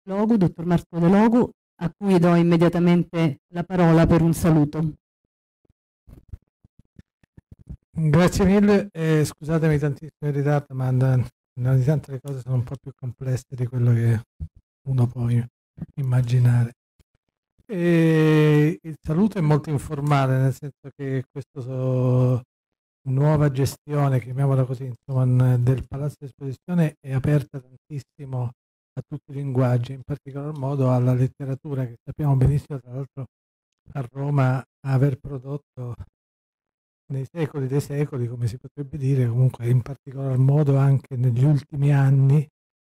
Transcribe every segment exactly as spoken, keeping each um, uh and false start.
Logu, dottor Marco De Logu, a cui do immediatamente la parola per un saluto. Grazie mille, e scusatemi tantissimo il ritardo, ma ogni tanto le cose sono un po' più complesse di quello che uno può immaginare. E il saluto è molto informale, nel senso che questa so, nuova gestione, chiamiamola così, insomma, del Palazzo di Esposizione è aperta tantissimo a tutti i linguaggi, in particolar modo alla letteratura, che sappiamo benissimo, tra l'altro, a Roma aver prodotto nei secoli dei secoli, come si potrebbe dire, comunque in particolar modo anche negli ultimi anni,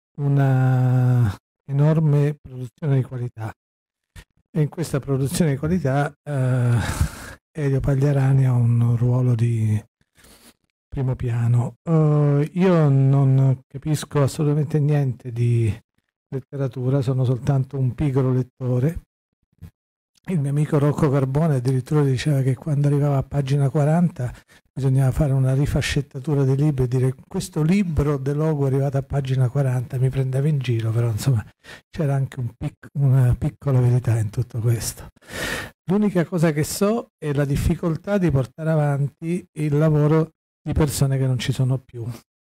una enorme produzione di qualità. E in questa produzione di qualità eh, Elio Pagliarani ha un ruolo di primo piano. Uh, io non capisco assolutamente niente di letteratura, sono soltanto un piccolo lettore. Il mio amico Rocco Carbone addirittura diceva che quando arrivava a pagina quaranta bisognava fare una rifascettatura dei libri e dire questo libro De Logu è arrivato a pagina quaranta, mi prendeva in giro, però insomma c'era anche un pic- una piccola verità in tutto questo. L'unica cosa che so è la difficoltà di portare avanti il lavoro di persone che non ci sono più.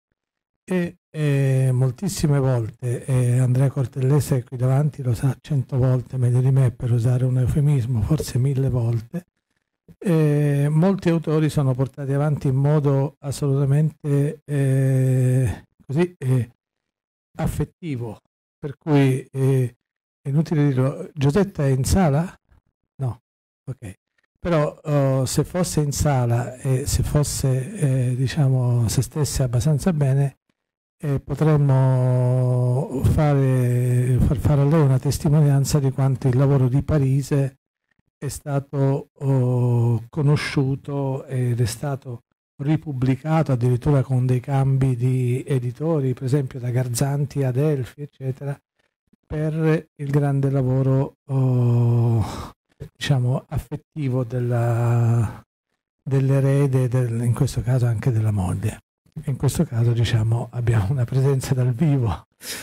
E eh, moltissime volte, eh, Andrea Cortellese qui davanti lo sa cento volte meglio di me, per usare un eufemismo, forse mille volte, eh, molti autori sono portati avanti in modo assolutamente eh, così eh, affettivo, per cui eh, è inutile dirlo. Giosetta è in sala? No, ok. Però uh, se fosse in sala e se fosse, eh, diciamo, se stesse abbastanza bene, eh, potremmo fare, far fare a lei una testimonianza di quanto il lavoro di Parise è stato uh, conosciuto ed è stato ripubblicato addirittura con dei cambi di editori, per esempio da Garzanti ad Elfi, eccetera, per il grande lavoro uh, diciamo affettivo della, dell'erede, del, in questo caso anche della moglie. In questo caso diciamo abbiamo una presenza dal vivo.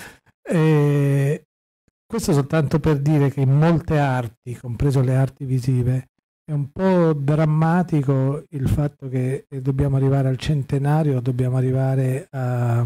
E questo soltanto per dire che in molte arti, compreso le arti visive, è un po' drammatico il fatto che dobbiamo arrivare al centenario, dobbiamo arrivare a,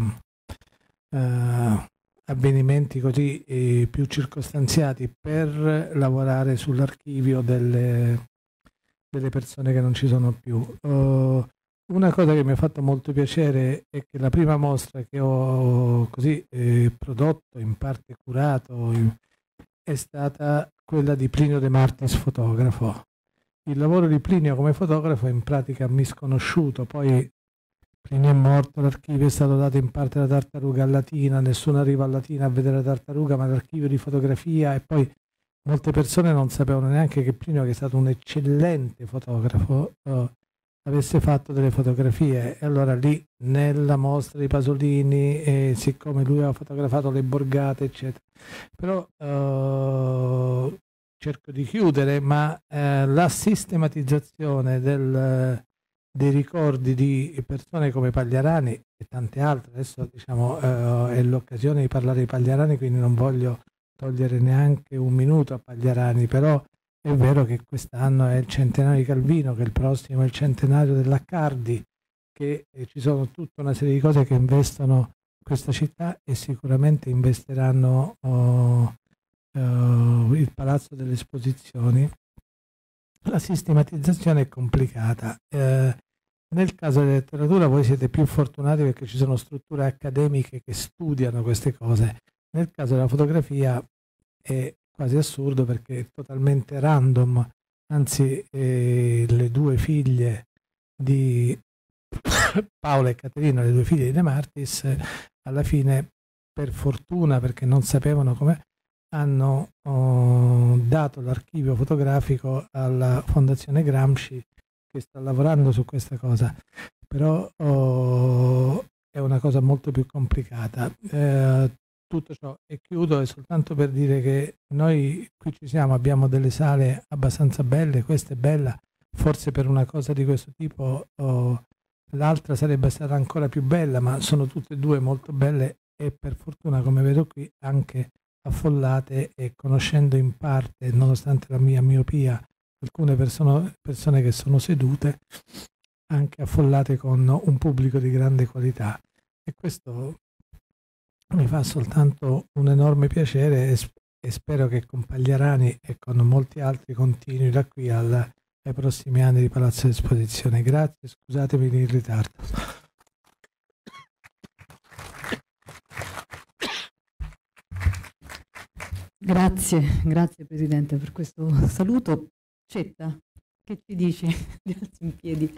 a avvenimenti così eh, più circostanziati per lavorare sull'archivio delle, delle persone che non ci sono più. Uh, una cosa che mi ha fatto molto piacere è che la prima mostra che ho così eh, prodotto, in parte curato, in, è stata quella di Plinio De Martis, fotografo. Il lavoro di Plinio come fotografo è in pratica misconosciuto, poi Plinio è morto, l'archivio è stato dato in parte alla Tartaruga a Latina, nessuno arriva a Latina a vedere la Tartaruga, ma l'archivio di fotografia, e poi molte persone non sapevano neanche che Plinio, che è stato un eccellente fotografo, eh, avesse fatto delle fotografie. E allora lì nella mostra di Pasolini, eh, siccome lui aveva fotografato le borgate eccetera, però eh, cerco di chiudere, ma eh, la sistematizzazione del, dei ricordi di persone come Pagliarani e tante altre, adesso diciamo eh, è l'occasione di parlare di Pagliarani, quindi non voglio togliere neanche un minuto a Pagliarani, però è vero che quest'anno è il centenario di Calvino, che il prossimo è il centenario dell'Accardi, che eh, ci sono tutta una serie di cose che investono questa città e sicuramente investeranno oh, oh, il Palazzo delle Esposizioni. La sistematizzazione è complicata. Eh, nel caso della letteratura voi siete più fortunati perché ci sono strutture accademiche che studiano queste cose. Nel caso della fotografia è quasi assurdo perché è totalmente random, anzi eh, le due figlie di Paola e Caterina, le due figlie di De Martis, alla fine, per fortuna, perché non sapevano come, hanno oh, dato l'archivio fotografico alla Fondazione Gramsci, che sta lavorando su questa cosa, però oh, è una cosa molto più complicata. Eh, tutto ciò, e chiudo, è soltanto per dire che noi qui ci siamo, abbiamo delle sale abbastanza belle, questa è bella, forse per una cosa di questo tipo oh, l'altra sarebbe stata ancora più bella, ma sono tutte e due molto belle e per fortuna, come vedo qui, anche affollate e conoscendo in parte, nonostante la mia miopia, alcune persone, persone che sono sedute, anche affollate con un pubblico di grande qualità. E questo mi fa soltanto un enorme piacere e, sp- e spero che con Pagliarani e con molti altri continui da qui al, ai prossimi anni di Palazzo d'Esposizione. Grazie, scusatemi il ritardo. Grazie, grazie Presidente per questo saluto. Cetta, che ci dici? Di alzo in piedi.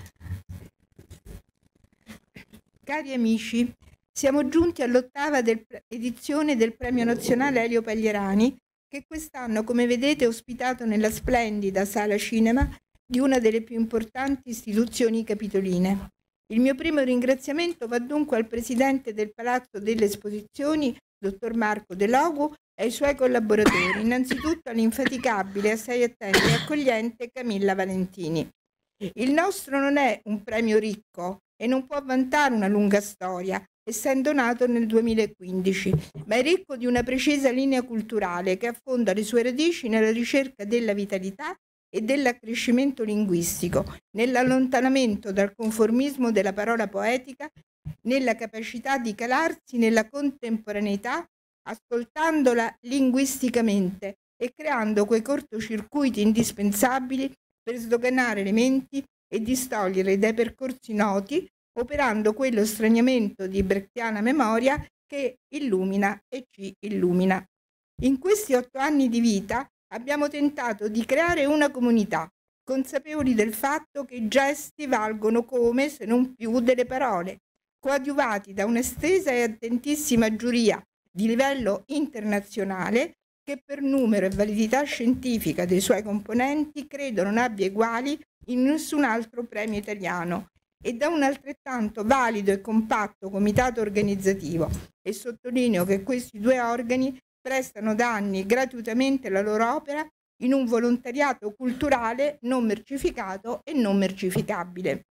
Cari amici, siamo giunti all'ottava del, edizione del Premio Nazionale Elio Pagliarani, che quest'anno, come vedete, è ospitato nella splendida sala cinema di una delle più importanti istituzioni capitoline. Il mio primo ringraziamento va dunque al Presidente del Palazzo delle Esposizioni, dottor Marco De Logu, e ai suoi collaboratori, innanzitutto all'infaticabile, assai attenta e accogliente Camilla Valentini. Il nostro non è un premio ricco e non può vantare una lunga storia, essendo nato nel duemilaquindici, ma è ricco di una precisa linea culturale che affonda le sue radici nella ricerca della vitalità e dell'accrescimento linguistico, nell'allontanamento dal conformismo della parola poetica, nella capacità di calarsi nella contemporaneità, ascoltandola linguisticamente e creando quei cortocircuiti indispensabili per sdoganare le menti e distogliere dai percorsi noti, operando quello straniamento di brechtiana memoria che illumina e ci illumina. In questi otto anni di vita abbiamo tentato di creare una comunità, consapevoli del fatto che i gesti valgono come, se non più, delle parole, coadiuvati da un'estesa e attentissima giuria di livello internazionale che per numero e validità scientifica dei suoi componenti credo non abbia eguali in nessun altro premio italiano, e da un altrettanto valido e compatto comitato organizzativo, e sottolineo che questi due organi prestano da anni gratuitamente la loro opera in un volontariato culturale non mercificato e non mercificabile.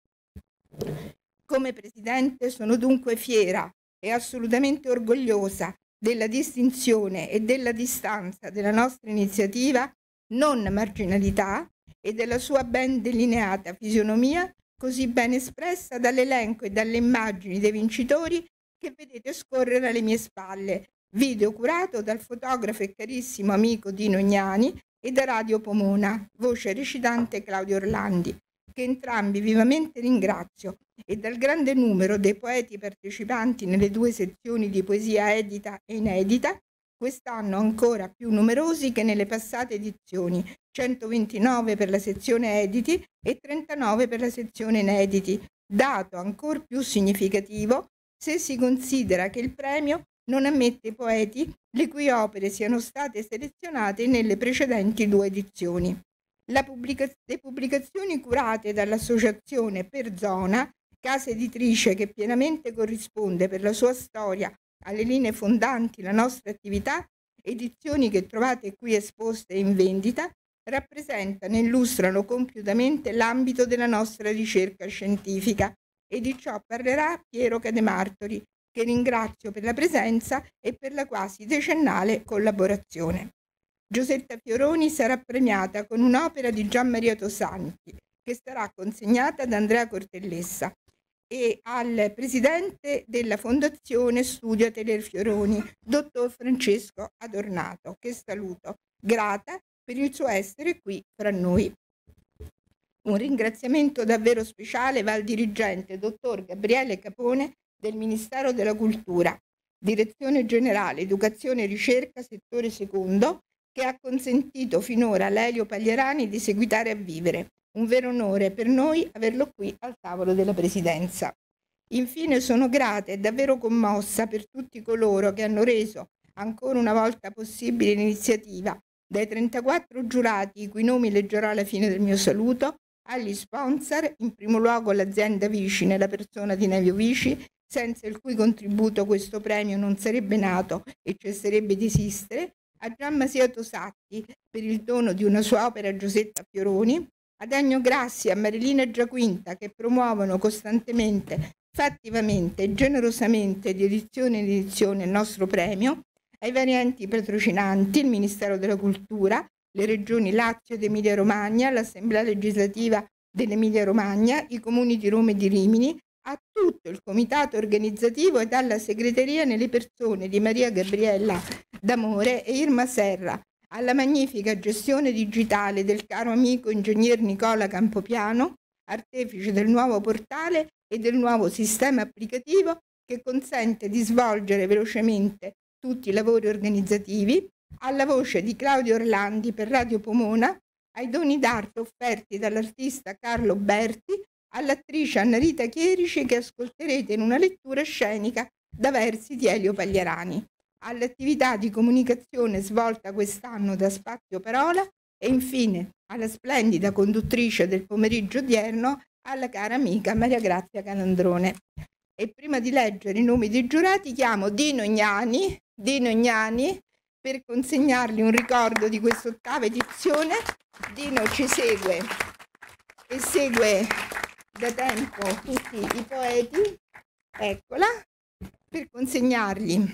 Come Presidente sono dunque fiera e assolutamente orgogliosa della distinzione e della distanza della nostra iniziativa, non marginalità, e della sua ben delineata fisionomia, così ben espressa dall'elenco e dalle immagini dei vincitori che vedete scorrere alle mie spalle, video curato dal fotografo e carissimo amico Dino Gnani e da Radio Pomona, voce recitante Claudio Orlandi, che entrambi vivamente ringrazio, e dal grande numero dei poeti partecipanti nelle due sezioni di poesia edita e inedita, quest'anno ancora più numerosi che nelle passate edizioni, centoventinove per la sezione editi e trentanove per la sezione inediti, dato ancor più significativo se si considera che il premio non ammette poeti le cui opere siano state selezionate nelle precedenti due edizioni. La pubblica- le pubblicazioni curate dall'associazione Per Zona, casa editrice che pienamente corrisponde per la sua storia alle linee fondanti la nostra attività, edizioni che trovate qui esposte e in vendita, rappresentano e illustrano compiutamente l'ambito della nostra ricerca scientifica, e di ciò parlerà Piero Cademartori, che ringrazio per la presenza e per la quasi decennale collaborazione. Giusetta Fioroni sarà premiata con un'opera di Gian Maria Tosanti, che sarà consegnata da Andrea Cortellessa, e al presidente della Fondazione Studio Atelier Fioroni, dottor Francesco Adornato, che saluto, grata per il suo essere qui fra noi. Un ringraziamento davvero speciale va al dirigente, dottor Gabriele Capone, del Ministero della Cultura, Direzione Generale Educazione e Ricerca, settore secondo, che ha consentito finora a Elio Pagliarani di seguitare a vivere. Un vero onore per noi averlo qui al tavolo della Presidenza. Infine sono grata e davvero commossa per tutti coloro che hanno reso ancora una volta possibile l'iniziativa, dai trentaquattro giurati, i cui nomi leggerò alla fine del mio saluto, agli sponsor, in primo luogo l'azienda Vici nella persona di Nevio Vici, senza il cui contributo questo premio non sarebbe nato e cesserebbe di esistere, a Gian Maria Tosatti per il dono di una sua opera a Giusetta Fioroni, ad Ennio Grassi e a Marilina Giaquinta, che promuovono costantemente, fattivamente e generosamente di edizione in edizione il nostro premio, ai vari enti patrocinanti, il Ministero della Cultura, le regioni Lazio ed Emilia Romagna, l'Assemblea legislativa dell'Emilia Romagna, i comuni di Roma e di Rimini, a tutto il comitato organizzativo ed alla segreteria nelle persone di Maria Gabriella D'Amore e Irma Serra, alla magnifica gestione digitale del caro amico ingegner Nicola Campopiano, artefice del nuovo portale e del nuovo sistema applicativo che consente di svolgere velocemente tutti i lavori organizzativi, alla voce di Claudio Orlandi per Radio Pomona, ai doni d'arte offerti dall'artista Carlo Berti, all'attrice Annarita Chierici che ascolterete in una lettura scenica da versi di Elio Pagliarani, all'attività di comunicazione svolta quest'anno da Spazio Parola e infine alla splendida conduttrice del pomeriggio odierno, alla cara amica Maria Grazia Calandrone. E prima di leggere i nomi dei giurati chiamo Dino Gnani, Dino Gnani per consegnargli un ricordo di quest'ottava edizione. Dino ci segue e segue da tempo tutti i poeti, eccola, per consegnargli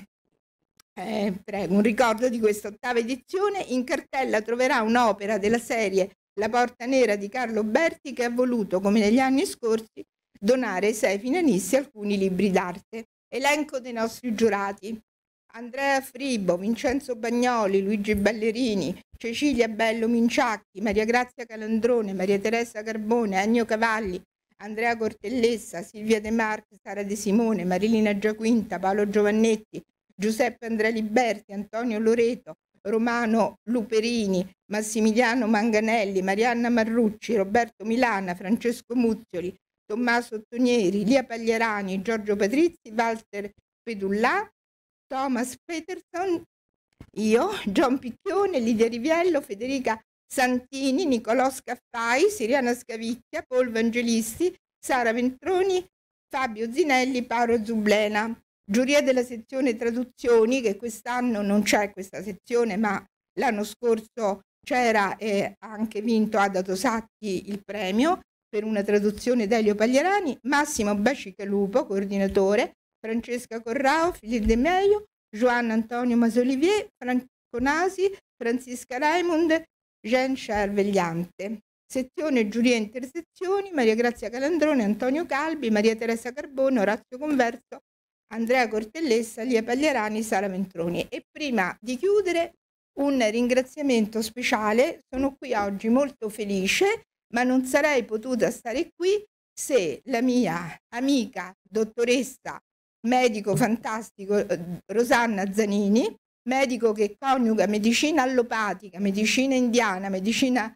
eh, prego, un ricordo di questa ottava edizione. In cartella troverà un'opera della serie La Porta Nera di Carlo Berti che ha voluto, come negli anni scorsi, donare ai sei finalisti alcuni libri d'arte. Elenco dei nostri giurati: Andrea Fribo, Vincenzo Bagnoli, Luigi Ballerini, Cecilia Bello Minciacchi, Maria Grazia Calandrone, Maria Teresa Carbone, Ennio Cavalli, Andrea Cortellessa, Silvia De Marchi, Sara De Simone, Marilina Giaquinta, Paolo Giovannetti, Giuseppe Andrea Liberti, Antonio Loreto, Romano Luperini, Massimiliano Manganelli, Marianna Marrucci, Roberto Milana, Francesco Muzzioli, Tommaso Ottonieri, Lia Pagliarani, Giorgio Patrizzi, Walter Pedullà, Thomas Peterson, io, John Picchione, Lidia Riviello, Federica Santini, Nicolò Scaffai, Siriana Scavicchia, Paul Vangelisti, Sara Ventroni, Fabio Zinelli, Paolo Zublena. Giuria della sezione traduzioni, che quest'anno non c'è questa sezione, ma l'anno scorso c'era e ha anche vinto Ada Tosatti il premio per una traduzione da Elio Pagliarani, Massimo Bacicalupo, coordinatore, Francesca Corrao, Filippo De Meio, Joan Antonio Masolivier, Franco Nasi, Francisca Raimond, Jean Cervegliante. Sezione giuria intersezioni, Maria Grazia Calandrone, Antonio Calbi, Maria Teresa Carbone, Orazio Converso, Andrea Cortellessa, Lia Pagliarani, Sara Ventroni. E prima di chiudere un ringraziamento speciale. Sono qui oggi molto felice, ma non sarei potuta stare qui se la mia amica, dottoressa, medico fantastico Rosanna Zanini, medico che coniuga medicina allopatica, medicina indiana, medicina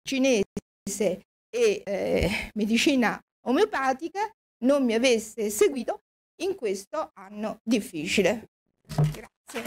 cinese e eh, medicina omeopatica, non mi avesse seguito in questo anno difficile. Grazie.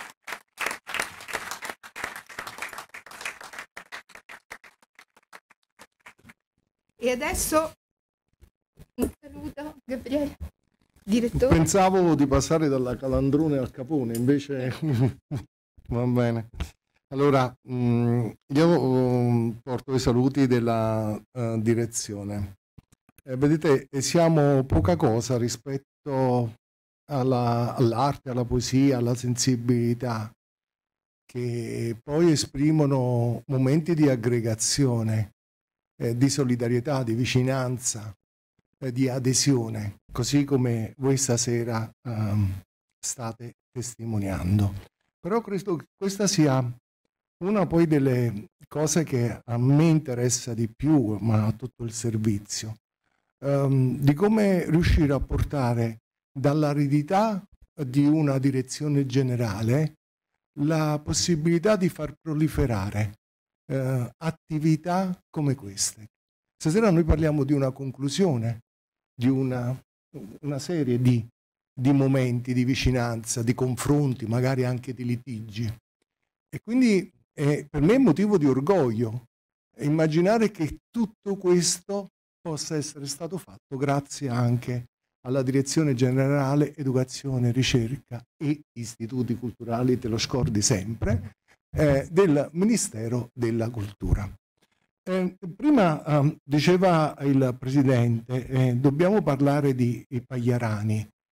E adesso un saluto, Gabriele. Direttore. Pensavo di passare dalla Calandrone al Capone, invece va bene. Allora, mh, io um, porto i saluti della uh, direzione. Eh, vedete, siamo poca cosa rispetto alla, all'arte, alla poesia, alla sensibilità, che poi esprimono momenti di aggregazione, eh, di solidarietà, di vicinanza, di adesione, così come voi stasera um, state testimoniando. Però credo che questa sia una poi delle cose che a me interessa di più, ma a tutto il servizio, um, di come riuscire a portare dall'aridità di una direzione generale la possibilità di far proliferare uh, attività come queste. Stasera noi parliamo di una conclusione, di una, una serie di, di momenti di vicinanza, di confronti, magari anche di litigi. E quindi eh, per me è motivo di orgoglio immaginare che tutto questo possa essere stato fatto grazie anche alla Direzione Generale Educazione, Ricerca e Istituti Culturali, te lo scordi sempre, eh, del Ministero della Cultura. Eh, prima eh, diceva il Presidente, eh, dobbiamo parlare di Pagliarani,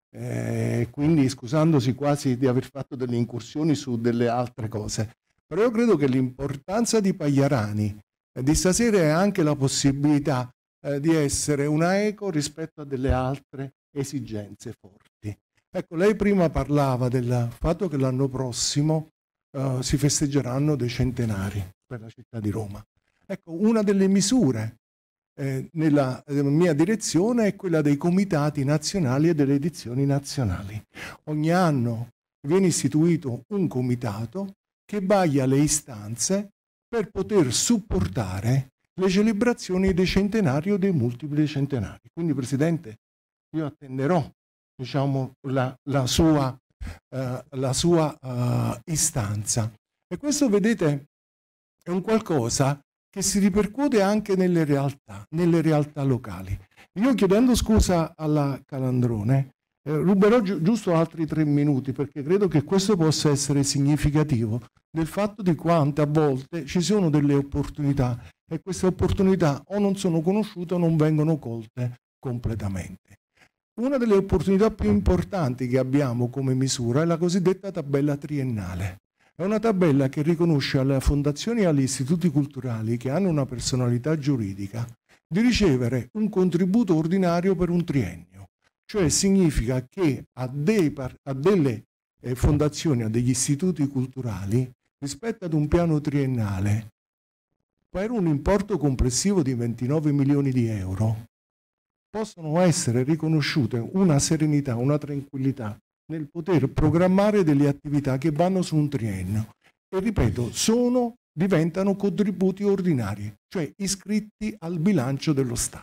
eh, quindi scusandosi quasi di aver fatto delle incursioni su delle altre cose. Però io credo che l'importanza di Pagliarani eh, di stasera è anche la possibilità eh, di essere una eco rispetto a delle altre esigenze forti. Ecco, lei prima parlava del fatto che l'anno prossimo uh, si festeggeranno dei centenari per la città di Roma. Ecco, una delle misure eh, nella eh, mia direzione è quella dei comitati nazionali e delle edizioni nazionali. Ogni anno viene istituito un comitato che vaglia le istanze per poter supportare le celebrazioni dei centenari o dei multipli centenari. Quindi, Presidente, io attenderò diciamo, la, la sua, uh, la sua uh, istanza. E questo, vedete, è un qualcosa che si ripercuote anche nelle realtà, nelle realtà locali. Io, chiedendo scusa alla Calandrone, eh, ruberò gi- giusto altri tre minuti, perché credo che questo possa essere significativo del fatto di quante a volte ci sono delle opportunità e queste opportunità o non sono conosciute o non vengono colte completamente. Una delle opportunità più importanti che abbiamo come misura è la cosiddetta tabella triennale. È una tabella che riconosce alle fondazioni e agli istituti culturali che hanno una personalità giuridica di ricevere un contributo ordinario per un triennio. Cioè significa che a, dei, a delle eh, fondazioni, a degli istituti culturali, rispetto ad un piano triennale, per un importo complessivo di ventinove milioni di euro, possono essere riconosciute una serenità, una tranquillità nel poter programmare delle attività che vanno su un triennio. E ripeto, sono, diventano contributi ordinari, cioè iscritti al bilancio dello Stato.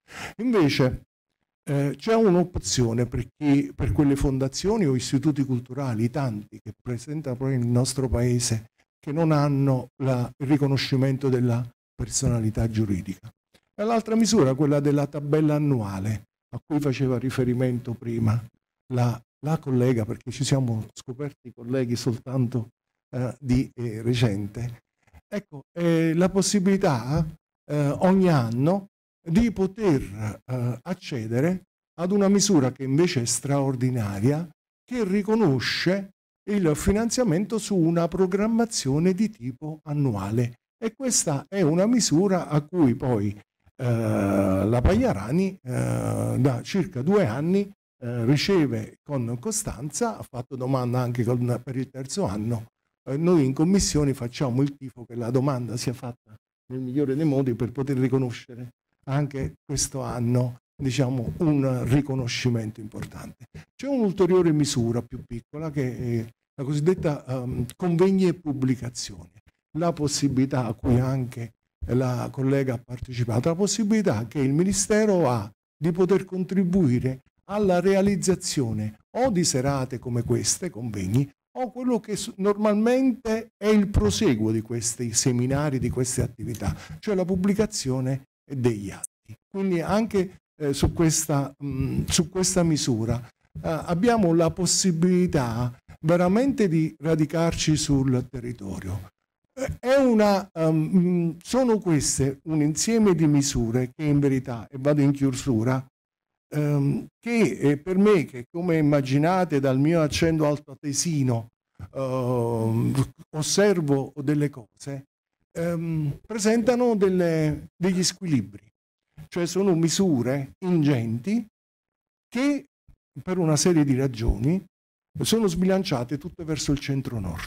Invece eh, c'è un'opzione per, chi, per quelle fondazioni o istituti culturali, tanti che presentano poi nel nostro paese, che non hanno la, il riconoscimento della personalità giuridica. E l'altra misura, quella della tabella annuale, a cui faceva riferimento prima la, la collega, perché ci siamo scoperti colleghi soltanto eh, di eh, recente. Ecco, eh, la possibilità eh, ogni anno di poter eh, accedere ad una misura che invece è straordinaria, che riconosce il finanziamento su una programmazione di tipo annuale. E questa è una misura a cui poi Uh, la Pagliarani uh, da circa due anni uh, riceve con costanza, ha fatto domanda anche con, per il terzo anno. Uh, noi in commissione facciamo il tifo che la domanda sia fatta nel migliore dei modi per poter riconoscere anche questo anno, diciamo, un riconoscimento importante. C'è un'ulteriore misura più piccola che è la cosiddetta um, convegni e pubblicazioni, la possibilità a cui anche la collega ha partecipato, la possibilità che il Ministero ha di poter contribuire alla realizzazione o di serate come queste, convegni, o quello che normalmente è il proseguo di questi seminari, di queste attività, cioè la pubblicazione degli atti. Quindi anche eh, su, questa, mh, su questa misura eh, abbiamo la possibilità veramente di radicarci sul territorio. È una, um, sono queste un insieme di misure che in verità, e vado in chiusura, um, che eh, per me, che come immaginate dal mio accento altoatesino uh, osservo delle cose, um, presentano delle, degli squilibri, cioè sono misure ingenti che per una serie di ragioni sono sbilanciate tutte verso il centro-nord.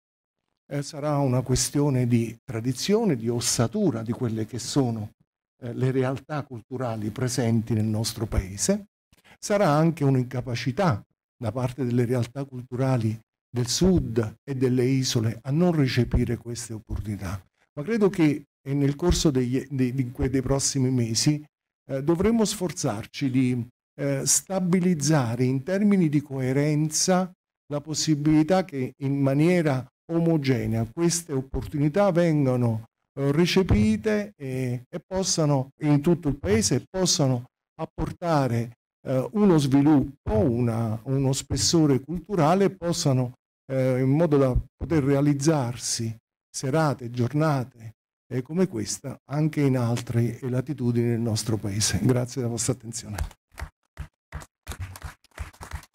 Eh, sarà una questione di tradizione, di ossatura di quelle che sono eh, le realtà culturali presenti nel nostro paese. Sarà anche un'incapacità da parte delle realtà culturali del sud e delle isole a non recepire queste opportunità. Ma credo che eh, nel corso degli, dei, dei prossimi mesi eh, dovremo sforzarci di eh, stabilizzare in termini di coerenza la possibilità che in maniera omogenea queste opportunità vengano eh, recepite e, e possano in tutto il paese possano apportare eh, uno sviluppo, una, uno spessore culturale e possano eh, in modo da poter realizzarsi serate, giornate eh, come questa anche in altre latitudini del nostro paese. Grazie della vostra attenzione.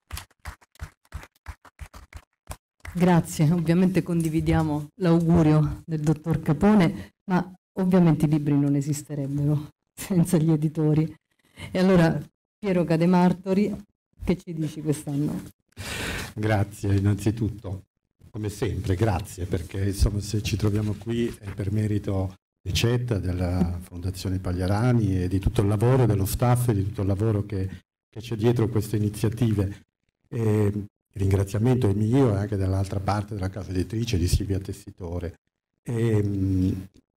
Grazie, ovviamente condividiamo l'augurio del dottor Capone, ma ovviamente i libri non esisterebbero senza gli editori. E allora, Piero Cademartori, che ci dici quest'anno? Grazie, innanzitutto, come sempre, grazie, perché insomma se ci troviamo qui è per merito di CETA, della Fondazione Pagliarani e di tutto il lavoro dello staff e di tutto il lavoro che, che c'è dietro queste iniziative. E il ringraziamento è mio e anche dall'altra parte della casa editrice di Silvia Tessitore. E,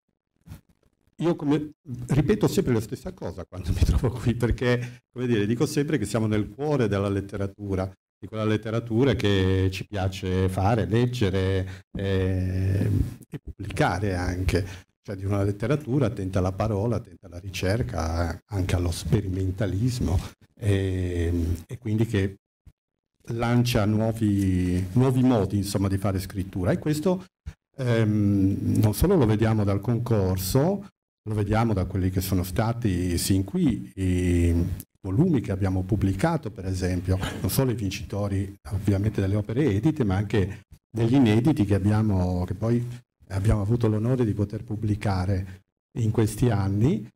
io come, ripeto sempre la stessa cosa quando mi trovo qui, perché come dire, dico sempre che siamo nel cuore della letteratura, di quella letteratura che ci piace fare, leggere eh, e pubblicare anche, cioè di una letteratura attenta alla parola, attenta alla ricerca, anche allo sperimentalismo e, e quindi che lancia nuovi, nuovi modi insomma di fare scrittura, e questo ehm, non solo lo vediamo dal concorso, lo vediamo da quelli che sono stati sin qui i volumi che abbiamo pubblicato, per esempio, non solo i vincitori ovviamente delle opere edite, ma anche degli inediti che abbiamo, che poi abbiamo avuto l'onore di poter pubblicare in questi anni,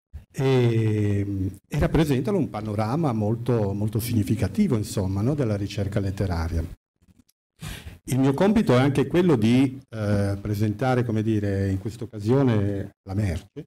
e, e rappresentano un panorama molto, molto significativo, insomma, no, della ricerca letteraria. Il mio compito è anche quello di eh, presentare, come dire, in questa occasione la merce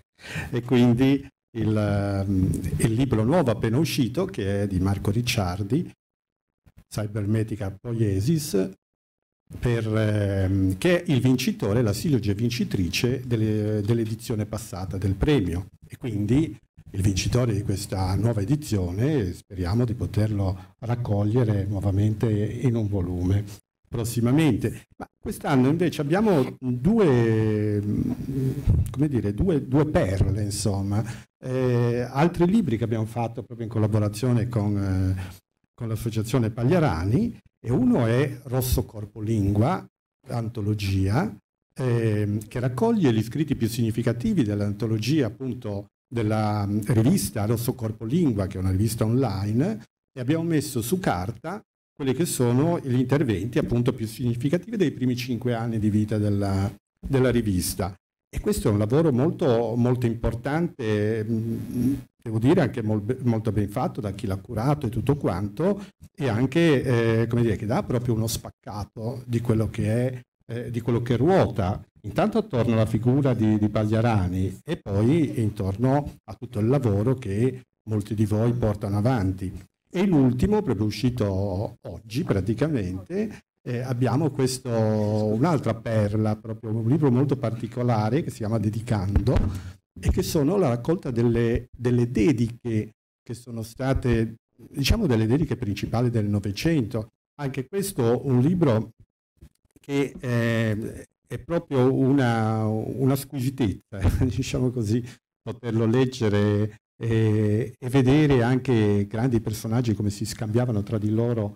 e quindi il, il libro nuovo appena uscito, che è di Marco Ricciardi, Cybernetica Poiesis, per, ehm, che è il vincitore, la siloge vincitrice delle, dell'edizione passata del premio, e quindi il vincitore di questa nuova edizione speriamo di poterlo raccogliere nuovamente in un volume prossimamente. Ma quest'anno invece abbiamo due, come dire, due, due perle, insomma, eh, altri libri che abbiamo fatto proprio in collaborazione con, eh, con l'associazione Pagliarani, e uno è Rosso Corpo Lingua, antologia, eh, che raccoglie gli scritti più significativi dell'antologia appunto della rivista Rosso Corpo Lingua, che è una rivista online, e abbiamo messo su carta quelli che sono gli interventi appunto più significativi dei primi cinque anni di vita della, della rivista. E questo è un lavoro molto, molto importante, devo dire anche molto ben fatto da chi l'ha curato e tutto quanto, e anche eh, come dire, che dà proprio uno spaccato di quello che è, eh, di quello che ruota intanto attorno alla figura di, di Pagliarani e poi intorno a tutto il lavoro che molti di voi portano avanti. E l'ultimo, proprio uscito oggi praticamente, eh, abbiamo questo, un'altra perla, proprio un libro molto particolare che si chiama Dedicando, e che sono la raccolta delle, delle dediche che sono state, diciamo, delle dediche principali del Novecento. Anche questo un libro che eh, è proprio una, una squisitezza, diciamo così, poterlo leggere e, e vedere anche grandi personaggi come si scambiavano tra di loro,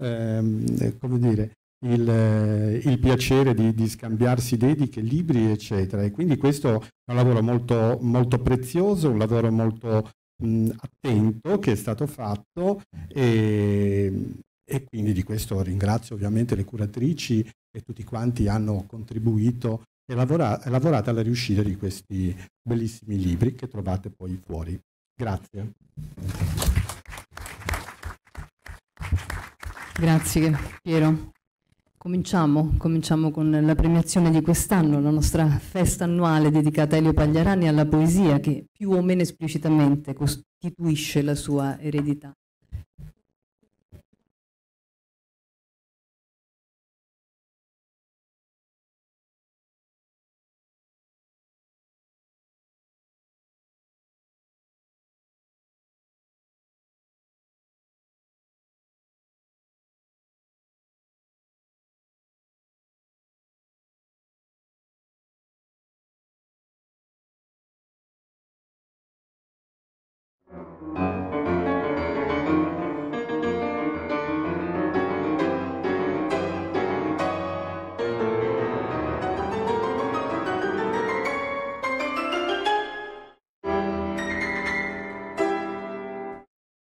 ehm, come dire, il, il piacere di, di scambiarsi dediche, libri, eccetera. E quindi questo è un lavoro molto, molto prezioso, un lavoro molto mh, attento che è stato fatto, e, e quindi di questo ringrazio ovviamente le curatrici e tutti quanti hanno contribuito e lavorato, lavorato alla riuscita di questi bellissimi libri che trovate poi fuori. Grazie. Grazie Piero. Cominciamo, cominciamo con la premiazione di quest'anno, la nostra festa annuale dedicata a Elio Pagliarani e alla poesia, che più o meno esplicitamente costituisce la sua eredità.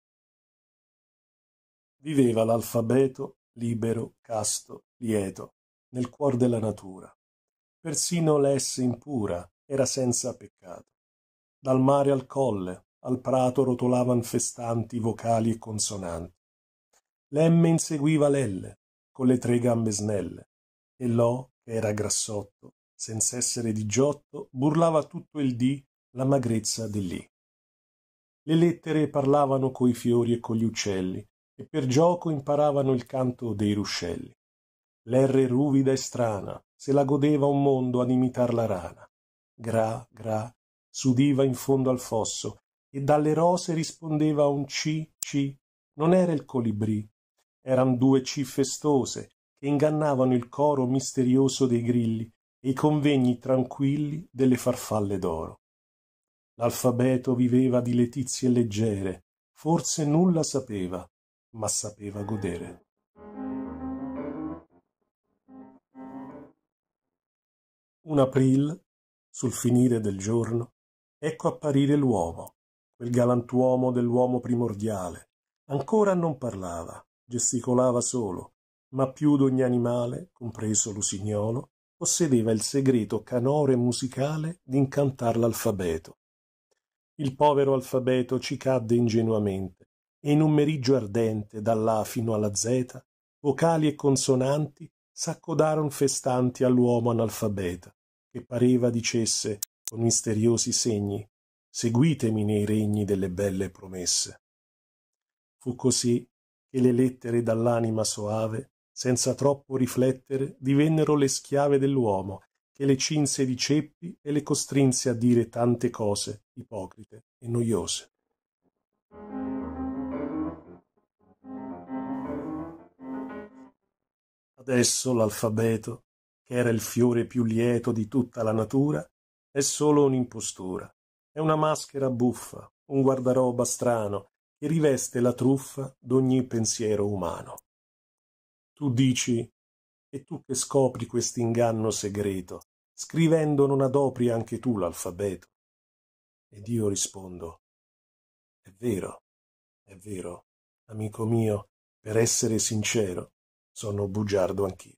Viveva l'alfabeto libero, casto, lieto. nel cuor della natura. Persino l'esse impura era senza peccato. Dal mare al colle, al prato rotolavan festanti vocali e consonanti. L'emme inseguiva l'elle, con le tre gambe snelle, e l'o, che era grassotto, senza essere di giotto, burlava tutto il dì la magrezza dell'I. Le lettere parlavano coi fiori e con gli uccelli, e per gioco imparavano il canto dei ruscelli. L'erre ruvida e strana, se la godeva un mondo ad imitar la rana. Gra, gra, s'udiva in fondo al fosso, e dalle rose rispondeva un ci, ci. Non era il colibrì, eran due ci festose, che ingannavano il coro misterioso dei grilli e i convegni tranquilli delle farfalle d'oro. L'alfabeto viveva di letizie leggere, forse nulla sapeva, ma sapeva godere. Un april, sul finire del giorno, ecco apparire l'uomo, quel galantuomo dell'uomo primordiale. Ancora non parlava, gesticolava solo, ma più d'ogni animale, compreso l'usignolo, possedeva il segreto canoro e musicale d'incantar l'alfabeto. Il povero alfabeto ci cadde ingenuamente, e in un meriggio ardente, dall'A fino alla Z, vocali e consonanti s'accodaron festanti all'uomo analfabeta, che pareva dicesse, con misteriosi segni, seguitemi nei regni delle belle promesse. Fu così che le lettere dall'anima soave, senza troppo riflettere, divennero le schiave dell'uomo, che le cinse di ceppi e le costrinse a dire tante cose ipocrite e noiose. Adesso l'alfabeto, che era il fiore più lieto di tutta la natura, è solo un'impostura, è una maschera buffa, un guardaroba strano, che riveste la truffa d'ogni pensiero umano. Tu dici, e tu che scopri quest'inganno segreto, scrivendo non adopri anche tu l'alfabeto? Ed io rispondo, è vero, è vero, amico mio, per essere sincero, sono bugiardo anch'io.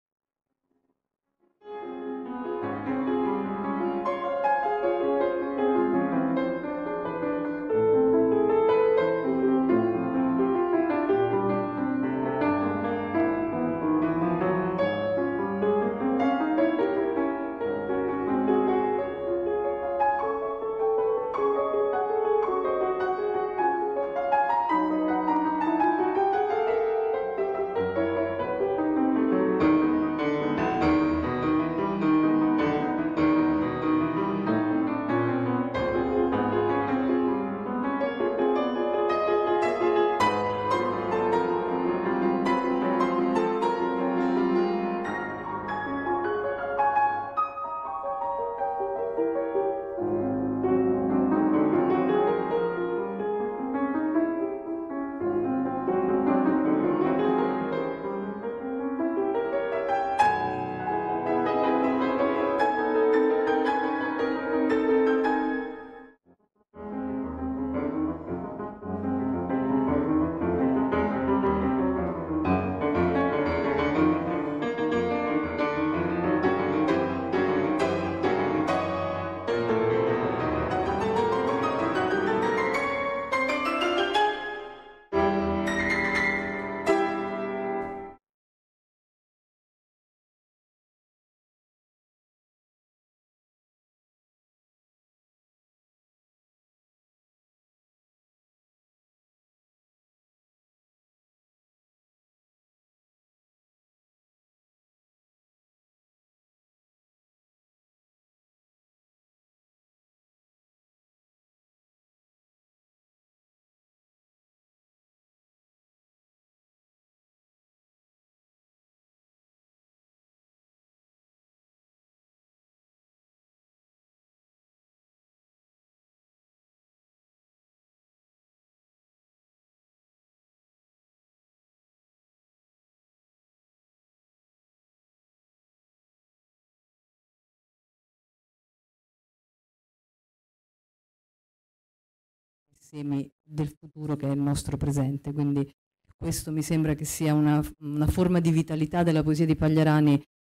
Semi del futuro che è il nostro presente, quindi questo mi sembra che sia una, una forma di vitalità della poesia di Pagliarani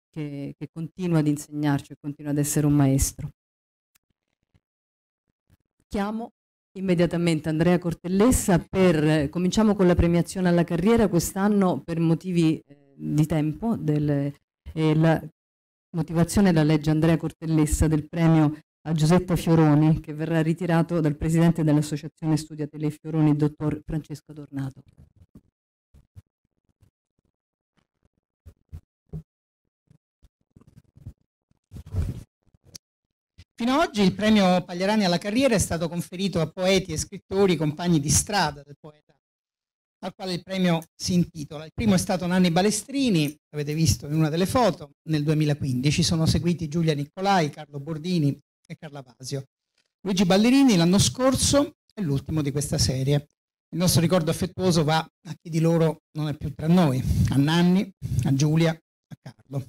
che, che continua ad insegnarci e continua ad essere un maestro. Chiamo immediatamente Andrea Cortellessa per, cominciamo con la premiazione alla carriera quest'anno per motivi eh, di tempo, del, eh, la motivazione la legge Andrea Cortellessa del premio a Giusetta Fioroni che verrà ritirato dal presidente dell'Associazione Studiatele Fioroni, il dottor Francesco Adornato. Fino ad oggi il premio Pagliarani alla carriera è stato conferito a poeti e scrittori compagni di strada del poeta al quale il premio si intitola. Il primo è stato Nanni Balestrini, avete visto in una delle foto, nel duemilaquindici. Sono seguiti Giulia Nicolai, Carlo Bordini e Carla Vasio. Luigi Ballerini l'anno scorso è l'ultimo di questa serie. Il nostro ricordo affettuoso va a chi di loro non è più tra noi, a Nanni, a Giulia, a Carlo.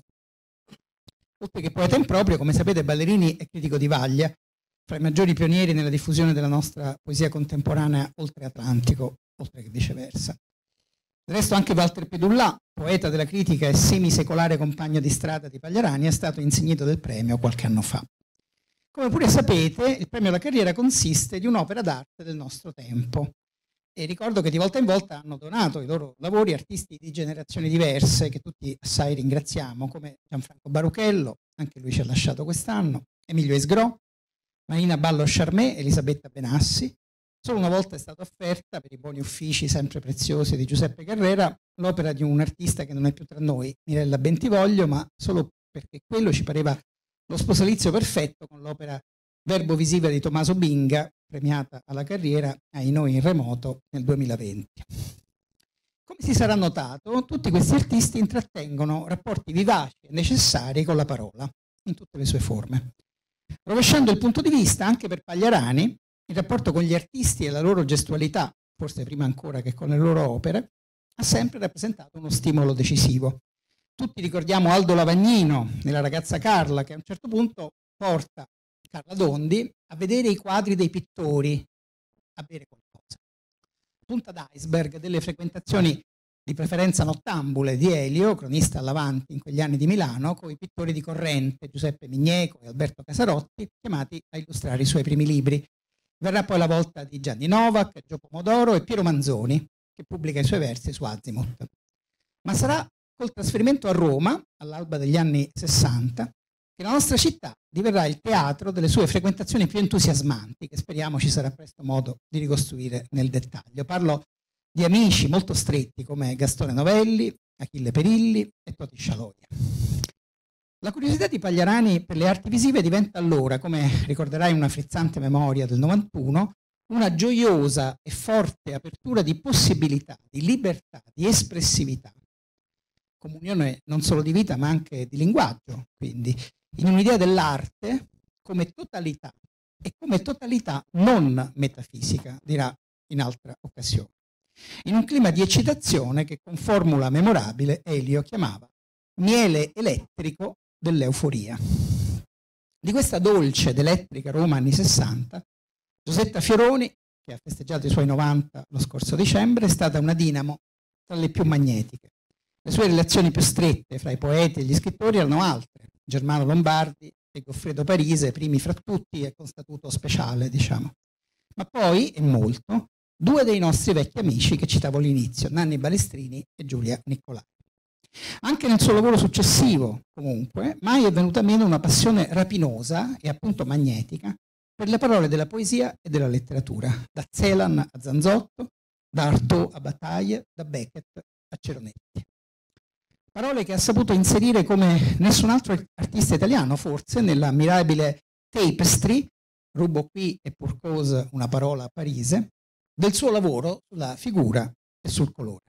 Oltre che poeta improprio, come sapete, Ballerini è critico di vaglia, fra i maggiori pionieri nella diffusione della nostra poesia contemporanea oltre Atlantico, oltre che viceversa. Del resto anche Walter Pedullà, poeta della critica e semisecolare compagno di strada di Pagliarani, è stato insignito del premio qualche anno fa. Come pure sapete, il premio alla carriera consiste di un'opera d'arte del nostro tempo. E ricordo che di volta in volta hanno donato i loro lavori artisti di generazioni diverse, che tutti assai ringraziamo, come Gianfranco Baruchello, anche lui ci ha lasciato quest'anno, Emilio Esgro, Marina Ballo Charmé, Elisabetta Benassi. Solo una volta è stata offerta, per i buoni uffici sempre preziosi di Giuseppe Carrera, l'opera di un artista che non è più tra noi, Mirella Bentivoglio, ma solo perché quello ci pareva lo sposalizio perfetto con l'opera Verbo Visiva di Tommaso Binga, premiata alla carriera ai noi in remoto nel duemilaventi. Come si sarà notato, tutti questi artisti intrattengono rapporti vivaci e necessari con la parola, in tutte le sue forme. Rovesciando il punto di vista, anche per Pagliarani, il rapporto con gli artisti e la loro gestualità, forse prima ancora che con le loro opere, ha sempre rappresentato uno stimolo decisivo. Tutti ricordiamo Aldo Lavagnino nella ragazza Carla, che a un certo punto porta Carla Dondi a vedere i quadri dei pittori, a bere qualcosa. Punta d'iceberg delle frequentazioni di preferenza nottambule di Elio, cronista all'avanti in quegli anni di Milano, con i pittori di corrente Giuseppe Migneco e Alberto Casarotti, chiamati a illustrare i suoi primi libri. Verrà poi la volta di Gianni Novak, Gio Pomodoro e Piero Manzoni, che pubblica i suoi versi su Azimuth. Ma sarà col trasferimento a Roma, all'alba degli anni sessanta, che la nostra città diverrà il teatro delle sue frequentazioni più entusiasmanti, che speriamo ci sarà presto modo di ricostruire nel dettaglio. Parlo di amici molto stretti come Gastone Novelli, Achille Perilli e Toti Scialoia. La curiosità di Pagliarani per le arti visive diventa allora, come ricorderai in una frizzante memoria del novantuno, una gioiosa e forte apertura di possibilità, di libertà, di espressività. Comunione non solo di vita ma anche di linguaggio, quindi in un'idea dell'arte come totalità e come totalità non metafisica, dirà in altra occasione. In un clima di eccitazione che con formula memorabile Elio chiamava miele elettrico dell'euforia. Di questa dolce ed elettrica Roma anni sessanta, Giusetta Fioroni, che ha festeggiato i suoi novanta lo scorso dicembre, è stata una dinamo tra le più magnetiche. Le sue relazioni più strette fra i poeti e gli scrittori erano altre, Germano Lombardi e Goffredo Parise, primi fra tutti e con statuto speciale, diciamo. Ma poi, e molto, due dei nostri vecchi amici che citavo all'inizio, Nanni Balestrini e Giulia Nicolai. Anche nel suo lavoro successivo, comunque, mai è venuta meno una passione rapinosa e appunto magnetica per le parole della poesia e della letteratura, da Celan a Zanzotto, da Artaud a Bataille, da Beckett a Ceronetti. Parole che ha saputo inserire come nessun altro artista italiano, forse, nella mirabile tapestry, rubo qui e pour cause una parola a Parise, del suo lavoro sulla figura e sul colore.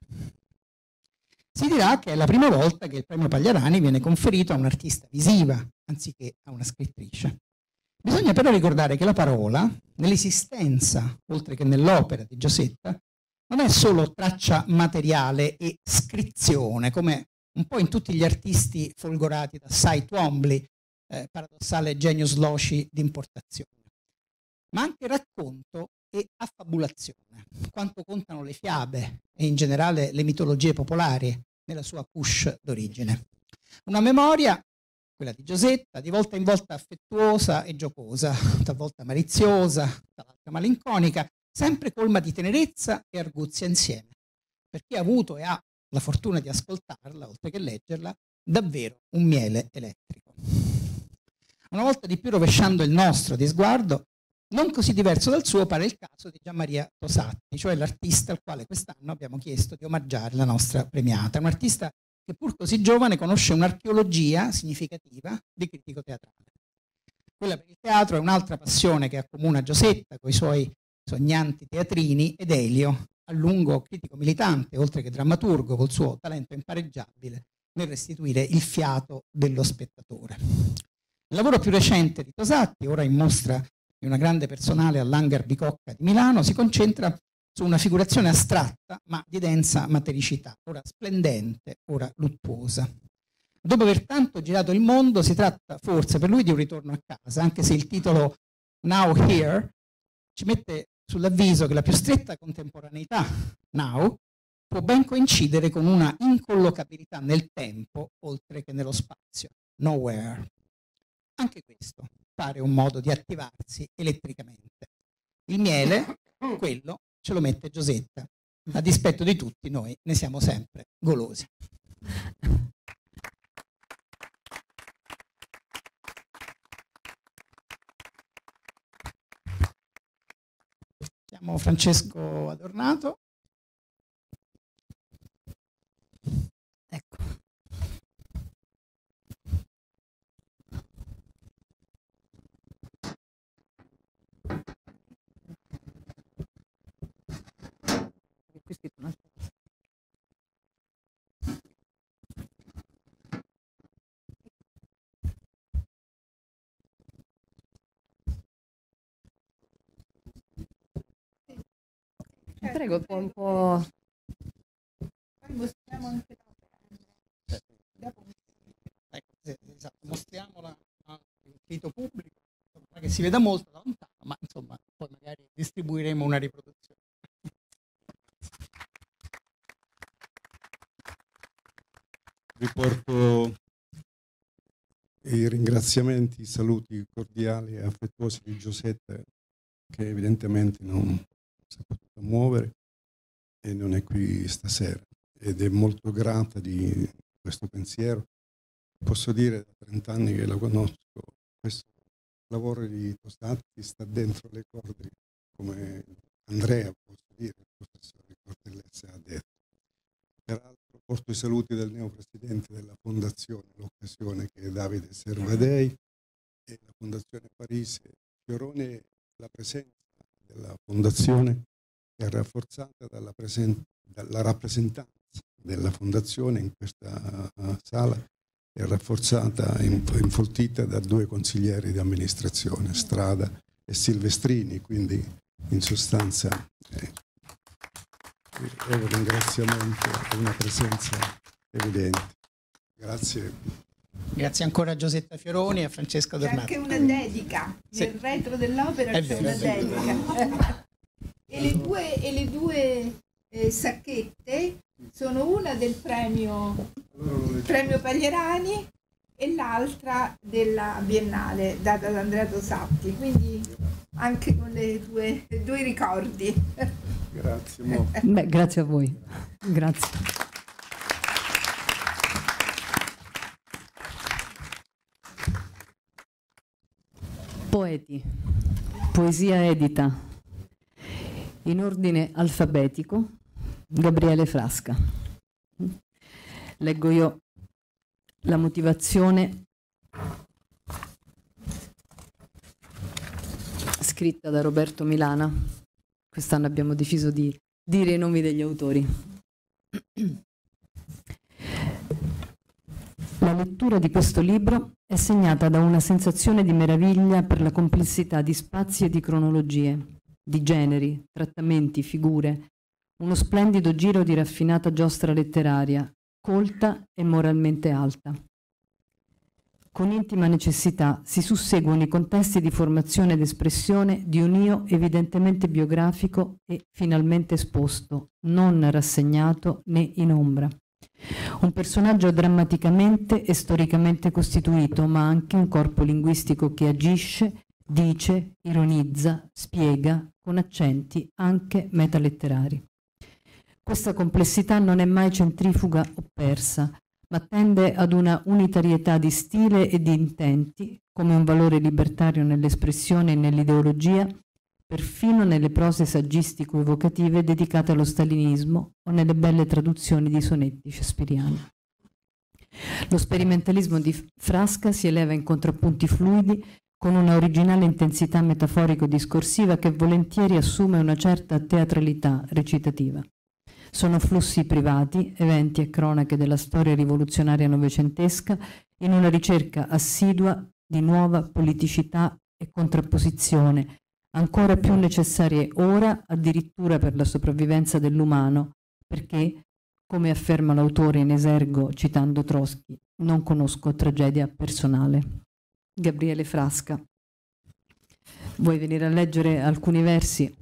Si dirà che è la prima volta che il premio Pagliarani viene conferito a un'artista visiva, anziché a una scrittrice. Bisogna però ricordare che la parola, nell'esistenza, oltre che nell'opera di Giosetta, non è solo traccia materiale e scrizione, come un po' in tutti gli artisti folgorati da Cy Twombly, eh, paradossale genius loci d'importazione, ma anche racconto e affabulazione, quanto contano le fiabe e in generale le mitologie popolari nella sua couche d'origine. Una memoria quella di Giosetta, di volta in volta affettuosa e giocosa, talvolta maliziosa, talvolta malinconica, sempre colma di tenerezza e arguzia insieme. Per chi ha avuto e ha la fortuna di ascoltarla, oltre che leggerla, davvero un miele elettrico. Una volta di più rovesciando il nostro di sguardo, non così diverso dal suo pare il caso di Gianmaria Tosatti, cioè l'artista al quale quest'anno abbiamo chiesto di omaggiare la nostra premiata, un artista che pur così giovane conosce un'archeologia significativa di critico teatrale. Quella per il teatro è un'altra passione che accomuna Giosetta con i suoi sognanti teatrini ed Elio, a lungo critico militante, oltre che drammaturgo, col suo talento impareggiabile nel restituire il fiato dello spettatore. Il lavoro più recente di Tosatti, ora in mostra in una grande personale all'Hangar Bicocca di Milano, si concentra su una figurazione astratta ma di densa matericità, ora splendente, ora luttuosa. Dopo aver tanto girato il mondo, si tratta forse per lui di un ritorno a casa, anche se il titolo Now Here ci mette sull'avviso che la più stretta contemporaneità, now, può ben coincidere con una incollocabilità nel tempo oltre che nello spazio, nowhere. Anche questo pare un modo di attivarsi elettricamente. Il miele, quello, ce lo mette Giosetta. A dispetto di tutti, noi ne siamo sempre golosi. Chiamo Francesco Adornato. Ecco. Qui scritto un'altra cosa. Prego, un po', un po'... Poi mostriamo anche l'opera. Ecco, esatto, mostriamola al sito pubblico, che si veda molto da lontano, ma insomma poi magari distribuiremo una riproduzione. Riporto i ringraziamenti, i saluti cordiali e affettuosi di Giosetta, che evidentemente non si è potuta muovere e non è qui stasera, ed è molto grata di questo pensiero. Posso dire da trent'anni che la conosco, questo lavoro di Tosatti sta dentro le corde, come Andrea, posso dire, il professore Cortellesse ha detto. Peraltro porto i saluti del neopresidente della fondazione, l'occasione che è Davide Servadei, e la fondazione Parise Fiorone. La presenza della fondazione è rafforzata dalla, presen- dalla rappresentanza della fondazione in questa uh, sala, è rafforzata, infoltita da due consiglieri di amministrazione, Strada e Silvestrini, quindi in sostanza eh, è un ringraziamento e una presenza evidente. Grazie. Grazie ancora a Giosetta Fioroni e a Francesco C'è Adornato. anche una dedica, Sì. nel retro dell'opera È c'è vero, una è vero. dedica. E le due, e le due eh, sacchette sono una del premio, premio Paglierani e l'altra della Biennale data da Andrea Tosatti, quindi anche con le due, due ricordi. Grazie molto. Beh, grazie a voi. Grazie. Poeti. Poesia edita. In ordine alfabetico. Gabriele Frasca. Leggo io la motivazione scritta da Roberto Milana. Quest'anno abbiamo deciso di dire i nomi degli autori. La lettura di questo libro è segnata da una sensazione di meraviglia per la complessità di spazi e di cronologie, di generi, trattamenti, figure, uno splendido giro di raffinata giostra letteraria, colta e moralmente alta. Con intima necessità si susseguono i contesti di formazione ed espressione di un io evidentemente biografico e finalmente esposto, non rassegnato né in ombra. Un personaggio drammaticamente e storicamente costituito, ma anche un corpo linguistico che agisce, dice, ironizza, spiega, con accenti anche metaletterari. Questa complessità non è mai centrifuga o persa, ma tende ad una unitarietà di stile e di intenti, come un valore libertario nell'espressione e nell'ideologia, perfino nelle prose saggistico-evocative dedicate allo stalinismo o nelle belle traduzioni di sonetti shakespeariani. Lo sperimentalismo di Frasca si eleva in contrappunti fluidi con una originale intensità metaforico-discorsiva che volentieri assume una certa teatralità recitativa. Sono flussi privati, eventi e cronache della storia rivoluzionaria novecentesca in una ricerca assidua di nuova politicità e contrapposizione, ancora più necessarie ora addirittura per la sopravvivenza dell'umano, perché, come afferma l'autore in esergo citando Trotsky, non conosco tragedia personale. Gabriele Frasca. Vuoi venire a leggere alcuni versi?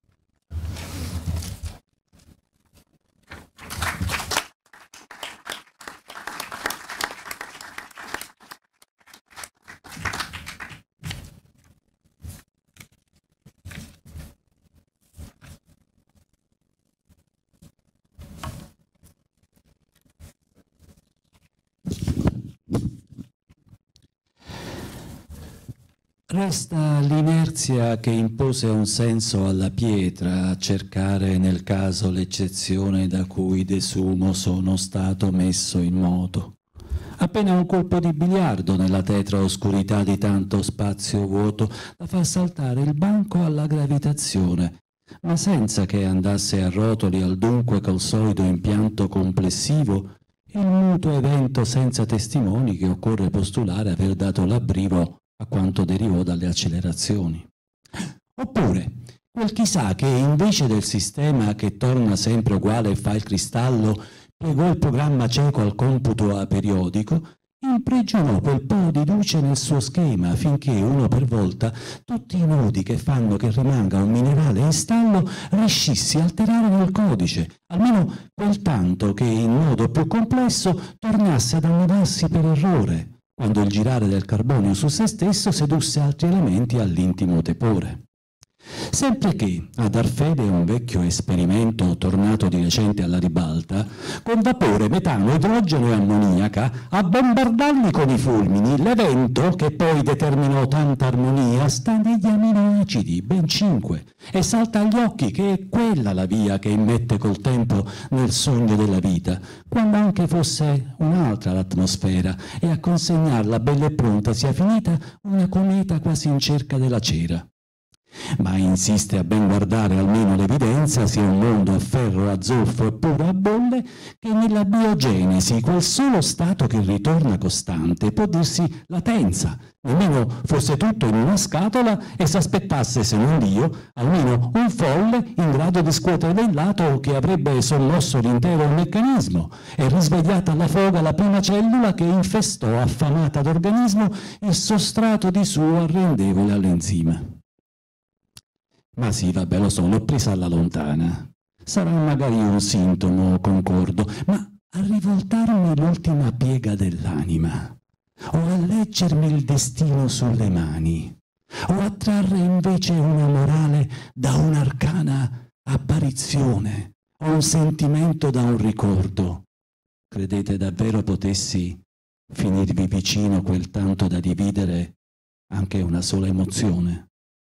Resta l'inerzia che impose un senso alla pietra, a cercare nel caso l'eccezione da cui desumo sono stato messo in moto. Appena un colpo di biliardo nella tetra oscurità di tanto spazio vuoto da far saltare il banco alla gravitazione, ma senza che andasse a rotoli al dunque col solito impianto complessivo, il muto evento senza testimoni che occorre postulare aver dato l'abbrivo a quanto derivò dalle accelerazioni. Oppure, quel chissà che invece del sistema che torna sempre uguale e fa il cristallo, piegò il programma cieco al computo a periodico, imprigionò quel po' di luce nel suo schema finché uno per volta tutti i nodi che fanno che rimanga un minerale in stallo riuscissi a alterare nel codice, almeno quel tanto che in modo più complesso tornasse ad annodarsi per errore, quando il girare del carbonio su se stesso sedusse altri elementi all'intimo tepore. Sempre che, a dar fede a un vecchio esperimento tornato di recente alla ribalta, con vapore, metano, idrogeno e ammoniaca, a bombardarli con i fulmini, l'evento che poi determinò tanta armonia sta negli aminoacidi, ben cinque, e salta agli occhi che è quella la via che immette col tempo nel sogno della vita, quando anche fosse un'altra l'atmosfera, e a consegnarla bella e pronta sia finita una cometa quasi in cerca della cera. Ma insiste a ben guardare almeno l'evidenza sia un mondo a ferro, a zolfo e pure a bolle, che nella biogenesi quel solo stato che ritorna costante può dirsi latenza, nemmeno fosse tutto in una scatola e s'aspettasse, se non Dio, almeno un folle in grado di scuotere il lato che avrebbe sommosso l'intero meccanismo e risvegliata alla foga la prima cellula che infestò affamata d'organismo il sostrato di suo arrendevole all'enzima. Ma sì, vabbè, lo so, l'ho presa alla lontana. Sarà magari un sintomo, concordo, ma a rivoltarmi l'ultima piega dell'anima, o a leggermi il destino sulle mani, o a trarre invece una morale da un'arcana apparizione, o un sentimento da un ricordo, credete davvero potessi finirvi vicino quel tanto da dividere anche una sola emozione?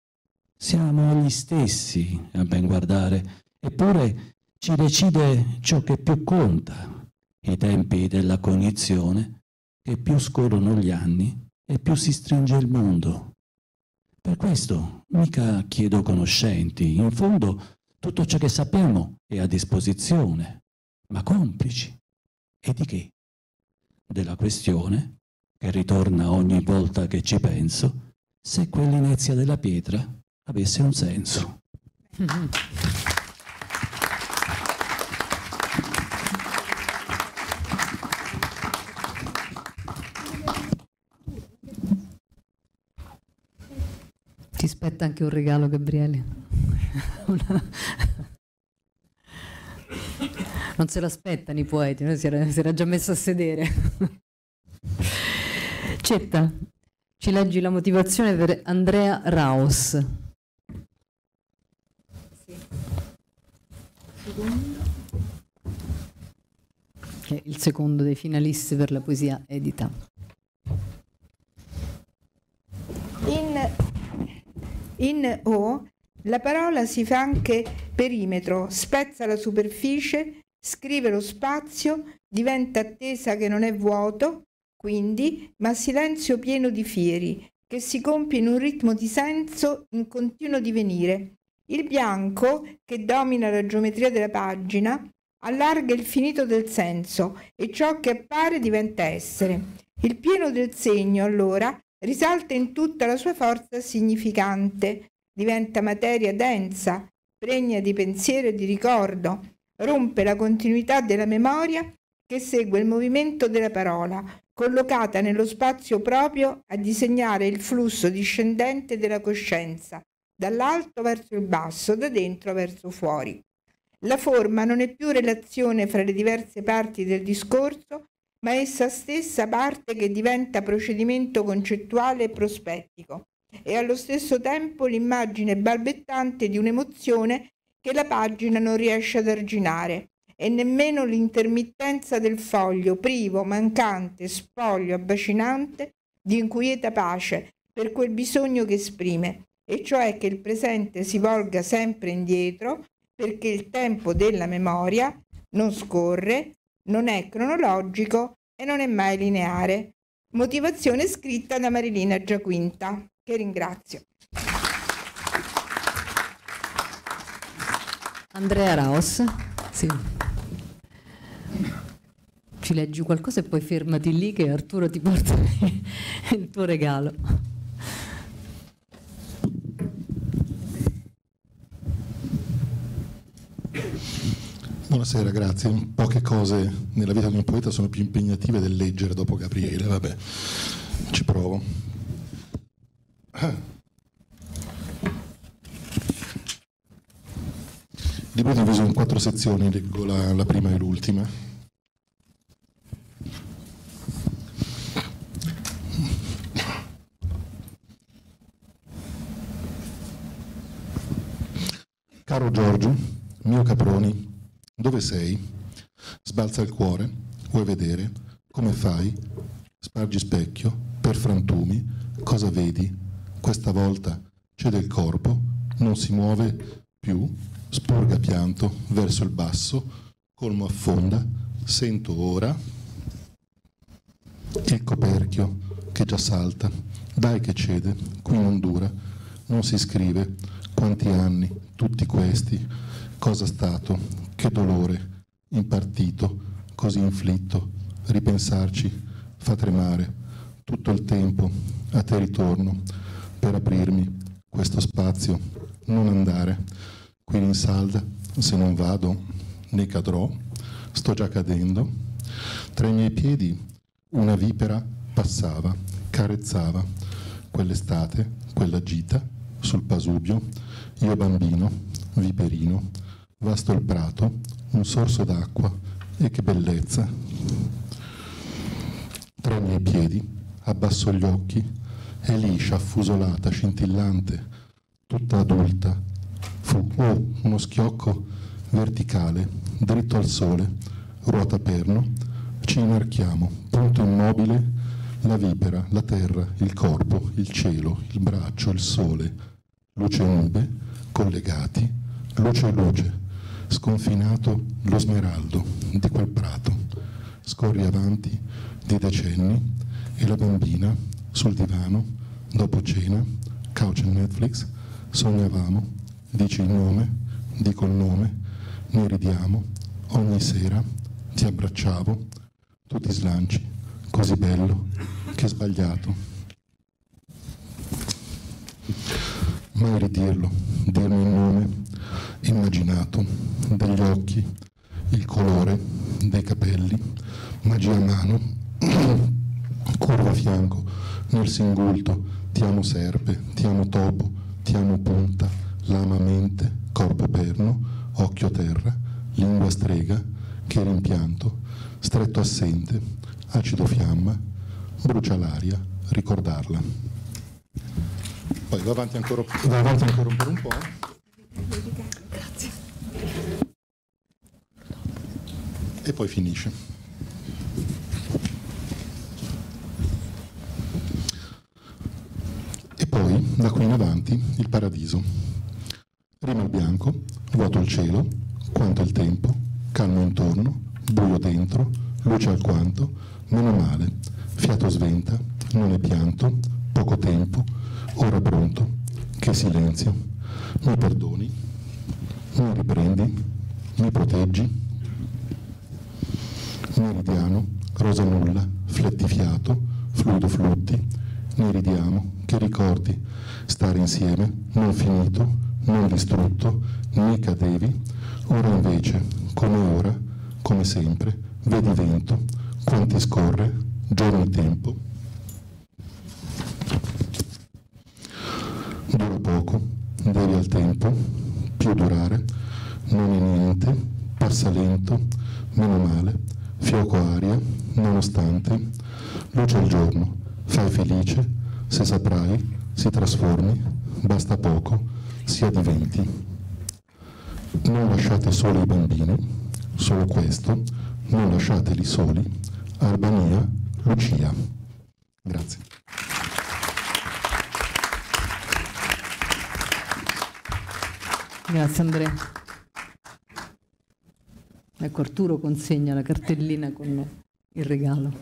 Siamo gli stessi, a ben guardare, eppure ci decide ciò che più conta, i tempi della cognizione, che più scorrono gli anni e più si stringe il mondo. Per questo mica chiedo conoscenti, in fondo tutto ciò che sappiamo è a disposizione, ma complici. E di che? Della questione, che ritorna ogni volta che ci penso, se quell'inezia della pietra avesse un senso. Ti spetta anche un regalo, Gabriele. Una... Non se l'aspettano i poeti, no? si, era, si era già messo a sedere. Cetta, ci leggi la motivazione per Andrea Raos. Sì. Secondo. Che è il secondo dei finalisti per la poesia edita. In, in O la parola si fa anche perimetro, spezza la superficie, scrive lo spazio, diventa attesa che non è vuoto, quindi, ma silenzio pieno di fieri, che si compie in un ritmo di senso in continuo divenire. Il bianco, che domina la geometria della pagina, allarga il finito del senso e ciò che appare diventa essere. Il pieno del segno, allora, risalta in tutta la sua forza significante, diventa materia densa, pregna di pensiero e di ricordo, rompe la continuità della memoria che segue il movimento della parola, collocata nello spazio proprio a disegnare il flusso discendente della coscienza, dall'alto verso il basso, da dentro verso fuori. La forma non è più relazione fra le diverse parti del discorso, ma essa stessa parte che diventa procedimento concettuale e prospettico, e allo stesso tempo l'immagine balbettante di un'emozione che la pagina non riesce ad arginare, e nemmeno l'intermittenza del foglio, privo, mancante, spoglio, abbacinante, di inquieta pace per quel bisogno che esprime, e cioè che il presente si volga sempre indietro, perché il tempo della memoria non scorre, non è cronologico e non è mai lineare. Motivazione scritta da Marilina Giaquinta, che ringrazio. Andrea Raos, sì. Ci leggi qualcosa e poi fermati lì che Arturo ti porta il tuo regalo. Buonasera, grazie. Poche cose nella vita di un poeta sono più impegnative del leggere dopo Gabriele, vabbè, ci provo. Il libro è diviso in quattro sezioni, leggo la, la prima e l'ultima. Caro Giorgio, mio Caproni, dove sei? Sbalza il cuore, vuoi vedere? Come fai? Spargi specchio, per frantumi, cosa vedi? Questa volta cede il corpo, non si muove più, spurga pianto verso il basso, colmo affonda, sento ora il coperchio che già salta, dai che cede, qui non dura, non si scrive, quanti anni, tutti questi, cosa stato, che dolore, impartito, così inflitto, ripensarci, fa tremare, tutto il tempo, a te ritorno, per aprirmi questo spazio, non andare, qui in salda, se non vado, ne cadrò, sto già cadendo, tra i miei piedi una vipera passava, carezzava, quell'estate, quella gita, sul Pasubio, io bambino, viperino, vasto il prato, un sorso d'acqua, e che bellezza. Tra i miei piedi, abbasso gli occhi, è liscia, affusolata, scintillante, tutta adulta. Fu oh, uno schiocco verticale, dritto al sole, ruota perno, ci inarchiamo, punto immobile, la vipera, la terra, il corpo, il cielo, il braccio, il sole, luce e nube, collegati, luce e luce, sconfinato lo smeraldo di quel prato, scorri avanti di decenni e la bambina sul divano, dopo cena, couch e Netflix, sognavamo, dici il nome, dico il nome, noi ridiamo, ogni sera ti abbracciavo, tu ti slanci, così bello, che sbagliato. Mai ridirlo, dirmi il nome, immaginato, degli occhi, il colore, dei capelli, magia a mano, curva a fianco, nel singulto, ti amo serpe, ti amo topo, ti amo punta, lama mente, corpo perno, occhio terra, lingua strega, che rimpianto, stretto assente, acido fiamma, brucia l'aria, ricordarla. Poi va avanti ancora, va avanti ancora per un po'. Grazie. E poi finisce. E poi, da qui in avanti, il paradiso. Rima il bianco, vuoto il cielo, quanto il tempo, calmo intorno, buio dentro, luce alquanto, meno male, fiato sventa, non è pianto, poco tempo, ora pronto, che silenzio, mi perdoni, mi riprendi, mi proteggi, meridiano, rosa nulla, flettifiato, fluido flutti, ne ridiamo, che ricordi, stare insieme, non finito, non distrutto, né cadevi, ora invece, come ora, come sempre, vedi vento, quanti scorre, giorno e tempo. Dura poco, devi al tempo, più durare, non è niente, passa lento, meno male, fioco aria, nonostante, luce al giorno, fai felice, se saprai, si trasformi, basta poco, sia diventi. Non lasciate soli i bambini, solo questo, non lasciateli soli, Albania, Lucia. Grazie. Grazie Andrea. Ecco, Arturo consegna la cartellina con il regalo.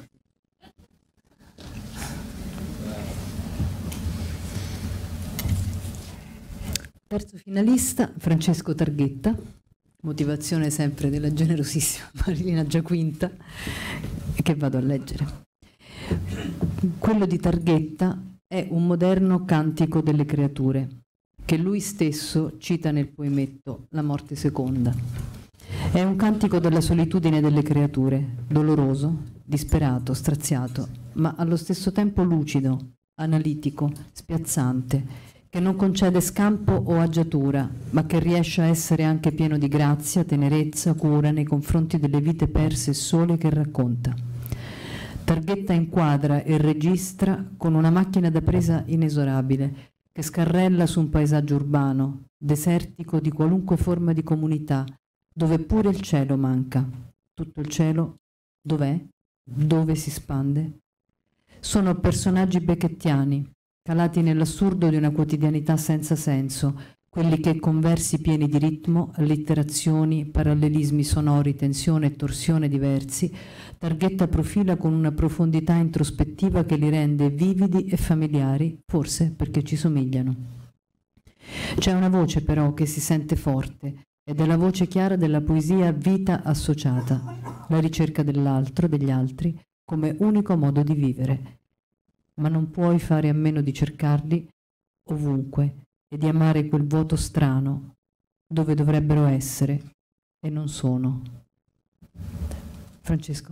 Terzo finalista, Francesco Targhetta, motivazione sempre della generosissima Marilina Giaquinta, che vado a leggere. Quello di Targhetta è un moderno cantico delle creature, che lui stesso cita nel poemetto La morte seconda. È un cantico della solitudine delle creature, doloroso, disperato, straziato, ma allo stesso tempo lucido, analitico, spiazzante, che non concede scampo o agiatura, ma che riesce a essere anche pieno di grazia, tenerezza, cura nei confronti delle vite perse e sole che racconta. Targhetta inquadra e registra con una macchina da presa inesorabile, che scarrella su un paesaggio urbano, desertico di qualunque forma di comunità, dove pure il cielo manca. Tutto il cielo dov'è? Dove si spande? Sono personaggi becchettiani, calati nell'assurdo di una quotidianità senza senso, quelli che con versi pieni di ritmo, allitterazioni, parallelismi sonori, tensione e torsione diversi, Targhetta profila con una profondità introspettiva che li rende vividi e familiari, forse perché ci somigliano. C'è una voce però che si sente forte, ed è la voce chiara della poesia vita associata, la ricerca dell'altro, degli altri, come unico modo di vivere. Ma non puoi fare a meno di cercarli ovunque e di amare quel vuoto strano dove dovrebbero essere e non sono. Francesco.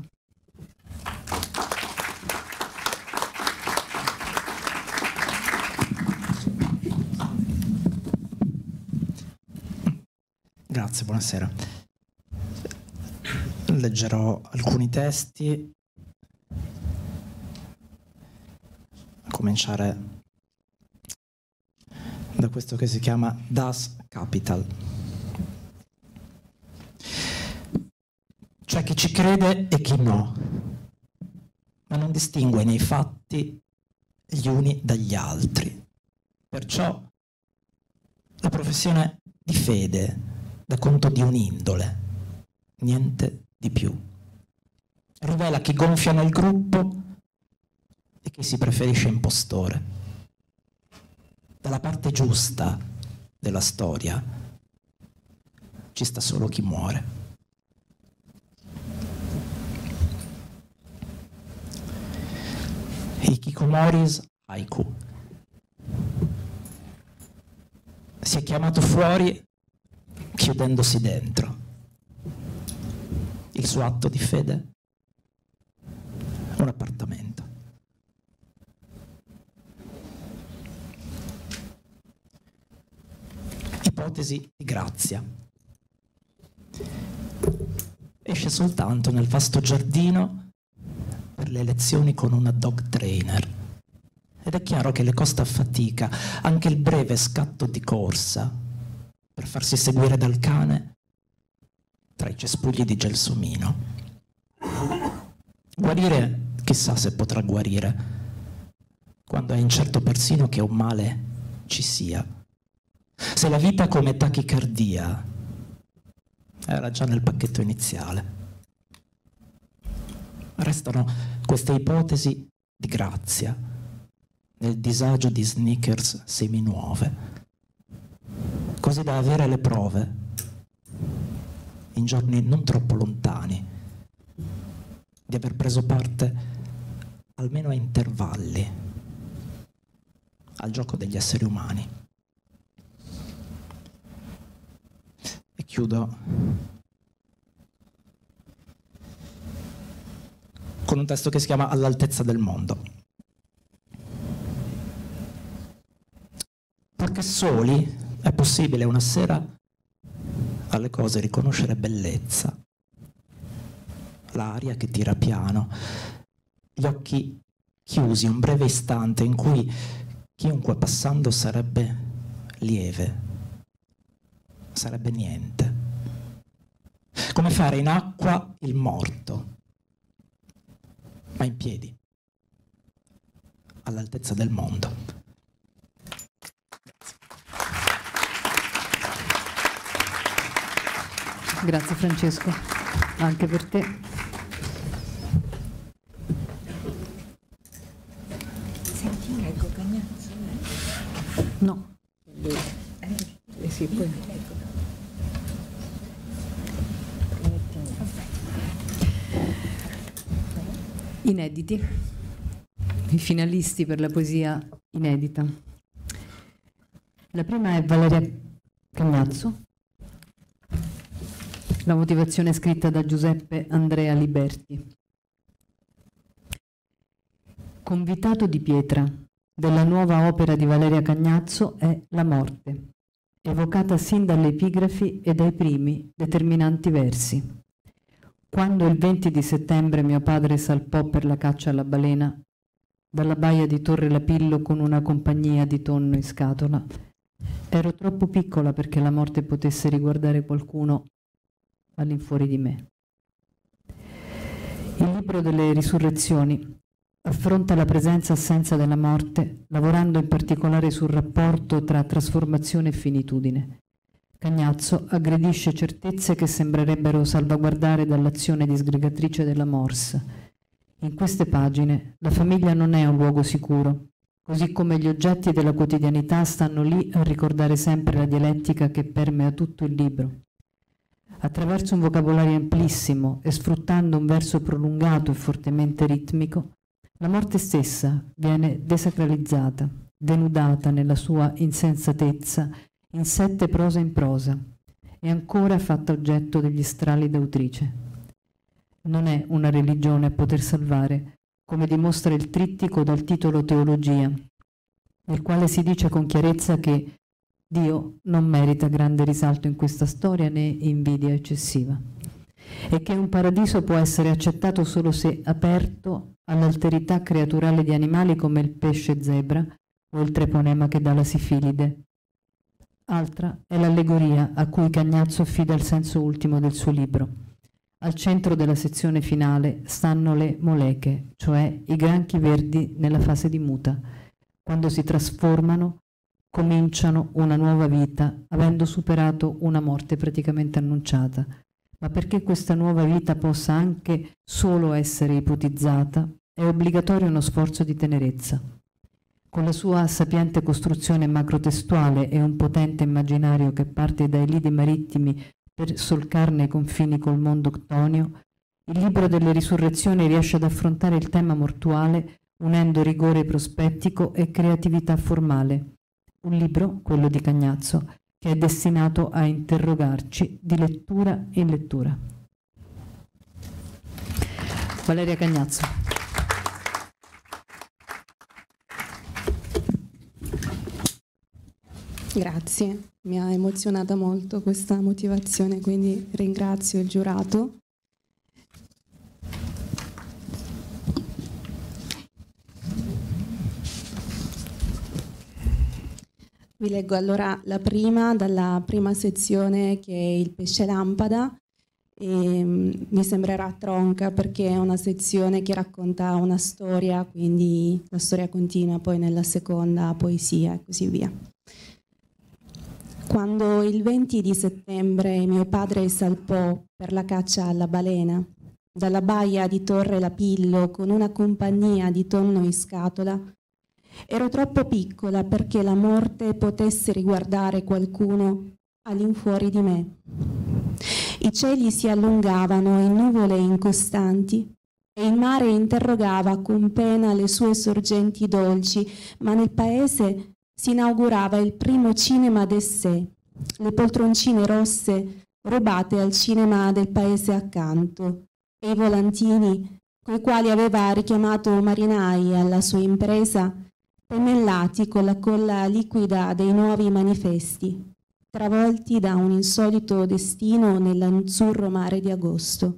Grazie, buonasera. Leggerò alcuni testi. A cominciare da questo che si chiama Das Kapital. C'è chi ci crede e chi no, ma non distingue nei fatti gli uni dagli altri. Perciò la professione di fede dà conto di un'indole, niente di più. Rivela chi gonfia nel gruppo e chi si preferisce impostore. Dalla parte giusta della storia ci sta solo chi muore. Hikikomoris Haiku. Si è chiamato fuori chiudendosi dentro. Il suo atto di fede? Un appartamento. Ipotesi di grazia. E esce soltanto nel vasto giardino per le lezioni con una dog trainer. Ed è chiaro che le costa a fatica anche il breve scatto di corsa per farsi seguire dal cane tra i cespugli di gelsomino. Guarire, chissà se potrà guarire, quando è incerto persino che un male ci sia. Se la vita come tachicardia era già nel pacchetto iniziale. Restano queste ipotesi di grazia nel disagio di sneakers seminuove, così da avere le prove, in giorni non troppo lontani, di aver preso parte, almeno a intervalli, al gioco degli esseri umani. E chiudo con un testo che si chiama All'altezza del mondo. Perché soli è possibile una sera alle cose riconoscere bellezza, l'aria che tira piano, gli occhi chiusi, un breve istante in cui chiunque passando sarebbe lieve, sarebbe niente. Come fare in acqua il morto, ma in piedi, all'altezza del mondo. Grazie Francesco, anche per te. Senti, leggo Cagnazzo? No. Eh sì, poi Inediti, i finalisti per la poesia inedita. La prima è Valeria Cagnazzo. La motivazione è scritta da Giuseppe Andrea Liberti. Convitato di pietra della nuova opera di Valeria Cagnazzo è La morte, evocata sin dalle epigrafi e dai primi determinanti versi. Quando il venti di settembre mio padre salpò per la caccia alla balena dalla baia di Torre Lapillo con una compagnia di tonno in scatola, ero troppo piccola perché la morte potesse riguardare qualcuno all'infuori di me. Il libro delle risurrezioni affronta la presenza-assenza della morte, lavorando in particolare sul rapporto tra trasformazione e finitudine. Cagnazzo aggredisce certezze che sembrerebbero salvaguardare dall'azione disgregatrice della Morse. In queste pagine la famiglia non è un luogo sicuro, così come gli oggetti della quotidianità stanno lì a ricordare sempre la dialettica che permea tutto il libro. Attraverso un vocabolario amplissimo e sfruttando un verso prolungato e fortemente ritmico, la morte stessa viene desacralizzata, denudata nella sua insensatezza in sette prosa in prosa e ancora fatta oggetto degli strali d'autrice. Non è una religione a poter salvare, come dimostra il trittico dal titolo Teologia, nel quale si dice con chiarezza che Dio non merita grande risalto in questa storia né invidia eccessiva e che un paradiso può essere accettato solo se aperto all'alterità creaturale di animali come il pesce zebra o il treponema che dà la sifilide. Altra è l'allegoria a cui Cagnazzo affida il senso ultimo del suo libro. Al centro della sezione finale stanno le moleche, cioè i granchi verdi nella fase di muta. Quando si trasformano, cominciano una nuova vita, avendo superato una morte praticamente annunciata. Ma perché questa nuova vita possa anche solo essere ipotizzata, è obbligatorio uno sforzo di tenerezza. Con la sua sapiente costruzione macrotestuale e un potente immaginario che parte dai lidi marittimi per solcarne i confini col mondo ctonio, il libro delle risurrezioni riesce ad affrontare il tema mortuale unendo rigore prospettico e creatività formale. Un libro, quello di Cagnazzo, che è destinato a interrogarci di lettura in lettura. Valeria Cagnazzo. Grazie, mi ha emozionata molto questa motivazione, quindi ringrazio il giurato Vi leggo allora la prima, dalla prima sezione, che è il pesce lampada. E, um, mi sembrerà tronca perché è una sezione che racconta una storia, quindi la storia continua poi nella seconda poesia e così via. Quando il venti di settembre mio padre salpò per la caccia alla balena dalla baia di Torre Lapillo con una compagnia di tonno in scatola, ero troppo piccola perché la morte potesse riguardare qualcuno all'infuori di me. I cieli si allungavano in nuvole incostanti e il mare interrogava con pena le sue sorgenti dolci, ma nel paese si inaugurava il primo cinema d'essè, le poltroncine rosse rubate al cinema del paese accanto e i volantini coi quali aveva richiamato marinai alla sua impresa, pennellati con la colla liquida dei nuovi manifesti, travolti da un insolito destino nell'azzurro mare di agosto.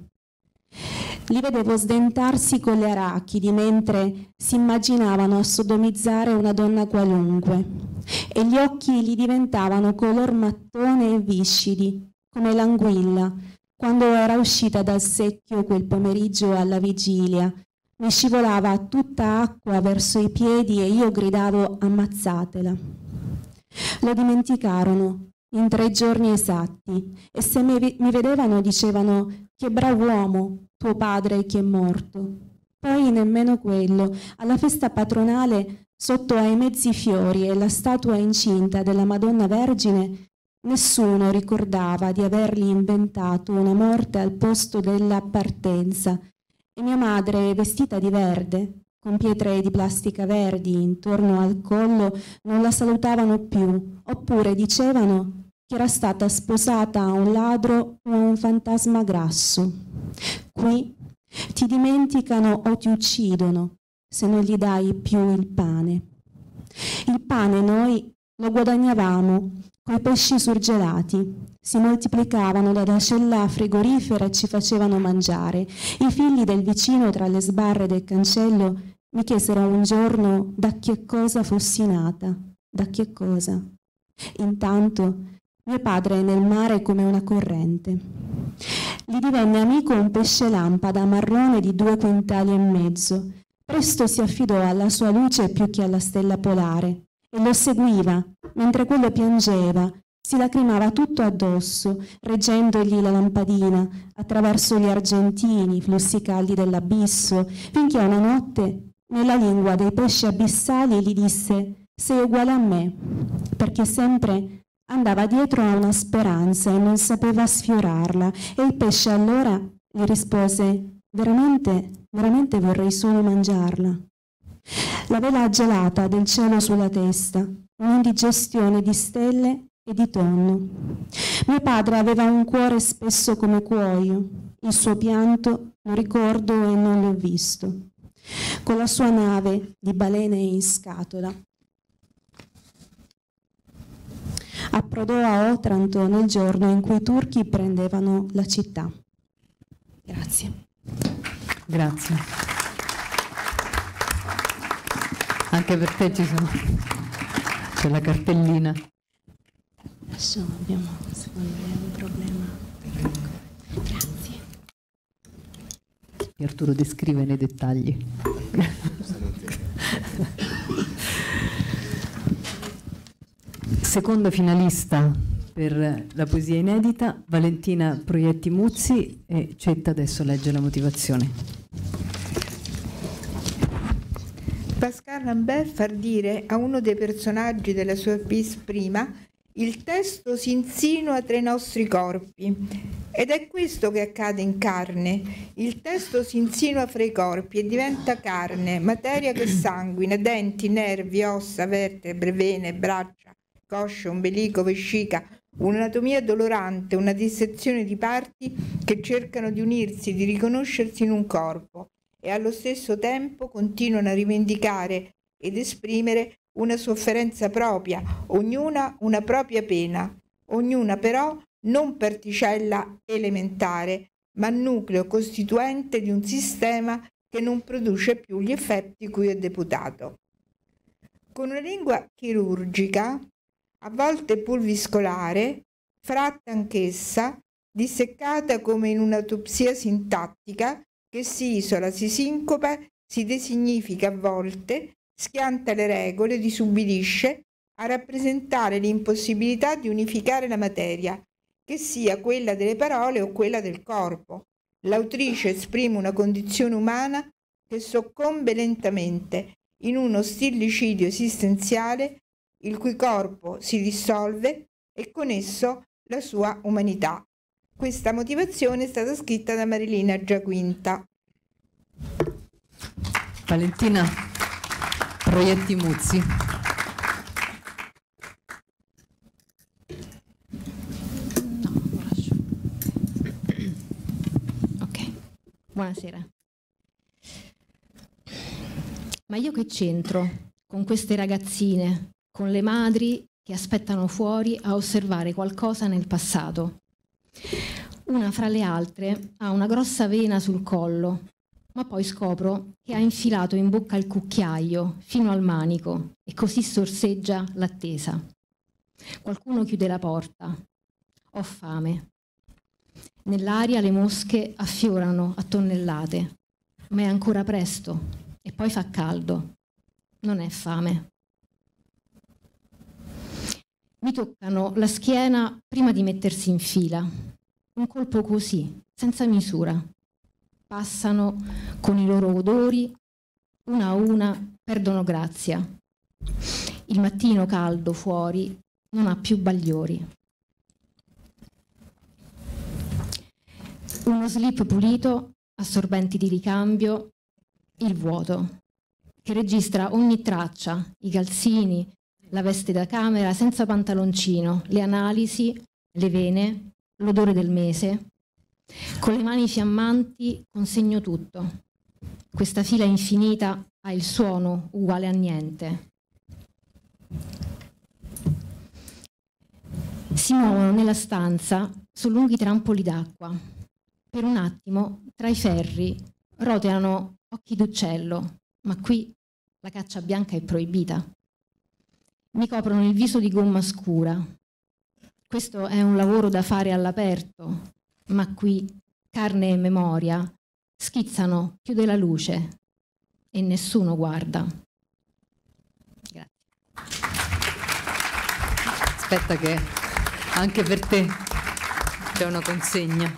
Li vedevo sdentarsi con le arachidi mentre si immaginavano a sodomizzare una donna qualunque e gli occhi gli diventavano color mattone e viscidi, come l'anguilla, quando era uscita dal secchio quel pomeriggio alla vigilia. Mi scivolava tutta acqua verso i piedi e io gridavo ammazzatela. Lo dimenticarono in tre giorni esatti e se mi, mi vedevano dicevano che brav'uomo tuo padre che è morto. Poi nemmeno quello. Alla festa patronale, sotto ai mezzi fiori e la statua incinta della Madonna Vergine, nessuno ricordava di avergli inventato una morte al posto della partenza e mia madre, vestita di verde, con pietre di plastica verdi intorno al collo, non la salutavano più, oppure dicevano che era stata sposata a un ladro o a un fantasma grasso. Qui ti dimenticano o ti uccidono se non gli dai più il pane. Il pane noi lo guadagnavamo coi pesci surgelati, si moltiplicavano dalla cella frigorifera e ci facevano mangiare. I figli del vicino tra le sbarre del cancello mi chiesero un giorno da che cosa fossi nata, da che cosa. Intanto mio padre nel mare come una corrente. Gli divenne amico un pesce lampada marrone di due quintali e mezzo. Presto si affidò alla sua luce più che alla stella polare e lo seguiva, mentre quello piangeva, si lacrimava tutto addosso, reggendogli la lampadina attraverso gli argentini, i flussi caldi dell'abisso, finché una notte, nella lingua dei pesci abissali, gli disse: sei uguale a me, perché sempre andava dietro a una speranza e non sapeva sfiorarla. E il pesce allora gli rispose: veramente, veramente vorrei solo mangiarla. La vela gelata del cielo sulla testa, un'indigestione di stelle e di tonno. Mio padre aveva un cuore spesso come cuoio, il suo pianto lo ricordo e non l'ho visto. Con la sua nave di balene in scatola approdò a Otranto nel giorno in cui i turchi prendevano la città. Grazie. Grazie. Anche per te ci sono, c'è la cartellina. Adesso abbiamo, secondo me, un problema. Grazie. Arturo descrive nei dettagli. Seconda finalista per la poesia inedita, Valentina Proietti Muzzi, e Cetta adesso legge la motivazione. Pascal Lambert fa dire a uno dei personaggi della sua bis prima: il testo si insinua tra i nostri corpi, ed è questo che accade in carne. Il testo si insinua fra i corpi e diventa carne, materia che sanguina, denti, nervi, ossa, vertebre, vene, braccia, coscia, ombelico, vescica, un'anatomia dolorante, una dissezione di parti che cercano di unirsi, di riconoscersi in un corpo e allo stesso tempo continuano a rivendicare ed esprimere una sofferenza propria, ognuna una propria pena, ognuna però non particella elementare, ma nucleo costituente di un sistema che non produce più gli effetti cui è deputato. Con una lingua chirurgica a volte pulviscolare, fratta anch'essa, disseccata come in un'autopsia sintattica che si isola, si sincopa, si designifica a volte, schianta le regole, disubbidisce a rappresentare l'impossibilità di unificare la materia, che sia quella delle parole o quella del corpo. L'autrice esprime una condizione umana che soccombe lentamente in uno stillicidio esistenziale il cui corpo si dissolve e con esso la sua umanità. Questa motivazione è stata scritta da Marilina Giaquinta. Valentina Proietti Muzzi. No, lo lascio. Ok, buonasera. Ma io che c'entro con queste ragazzine, con le madri che aspettano fuori a osservare qualcosa nel passato? Una fra le altre ha una grossa vena sul collo, ma poi scopro che ha infilato in bocca il cucchiaio fino al manico e così sorseggia l'attesa. Qualcuno chiude la porta. Ho fame. Nell'aria le mosche affiorano a tonnellate, ma è ancora presto e poi fa caldo. Non è fame. Mi toccano la schiena prima di mettersi in fila. Un colpo così, senza misura. Passano con i loro odori, una a una perdono grazia. Il mattino caldo fuori non ha più bagliori. Uno slip pulito, assorbenti di ricambio, il vuoto, che registra ogni traccia, i calzini, la veste da camera senza pantaloncino, le analisi, le vene, l'odore del mese. Con le mani fiammanti consegno tutto. Questa fila infinita ha il suono uguale a niente. Si muovono nella stanza su lunghi trampoli d'acqua. Per un attimo, tra i ferri, roteano occhi d'uccello, ma qui la caccia bianca è proibita. Mi coprono il viso di gomma scura. Questo è un lavoro da fare all'aperto, ma qui carne e memoria schizzano più della luce e nessuno guarda. Grazie. Aspetta che anche per te c'è una consegna.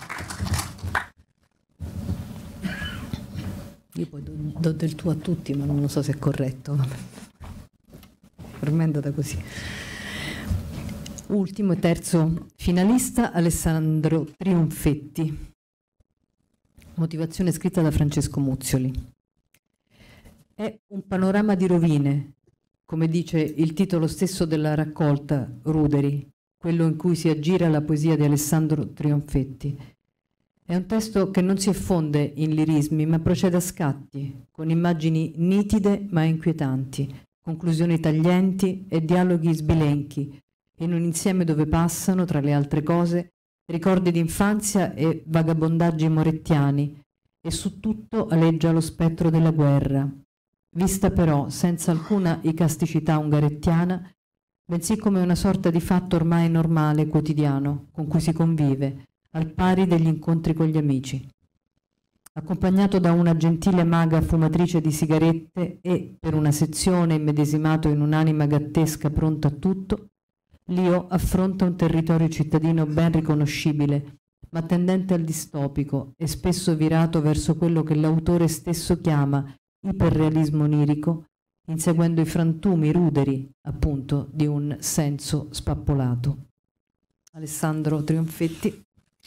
Io poi do, do del tuo a tutti, ma non lo so se è corretto. Per me è andata così. Ultimo e terzo finalista, Alessandro Trionfetti. Motivazione scritta da Francesco Muzzioli. È un panorama di rovine, come dice il titolo stesso della raccolta Ruderi, quello in cui si aggira la poesia di Alessandro Trionfetti. È un testo che non si effonde in lirismi, ma procede a scatti, con immagini nitide ma inquietanti, conclusioni taglienti e dialoghi sbilenchi, in un insieme dove passano, tra le altre cose, ricordi d'infanzia e vagabondaggi morettiani, e su tutto aleggia lo spettro della guerra, vista però senza alcuna icasticità ungarettiana, bensì come una sorta di fatto ormai normale, quotidiano, con cui si convive, al pari degli incontri con gli amici. Accompagnato da una gentile maga fumatrice di sigarette e, per una sezione immedesimato in un'anima gattesca pronta a tutto, Lio affronta un territorio cittadino ben riconoscibile, ma tendente al distopico e spesso virato verso quello che l'autore stesso chiama iperrealismo onirico, inseguendo i frantumi ruderi, appunto, di un senso spappolato. Alessandro Trionfetti.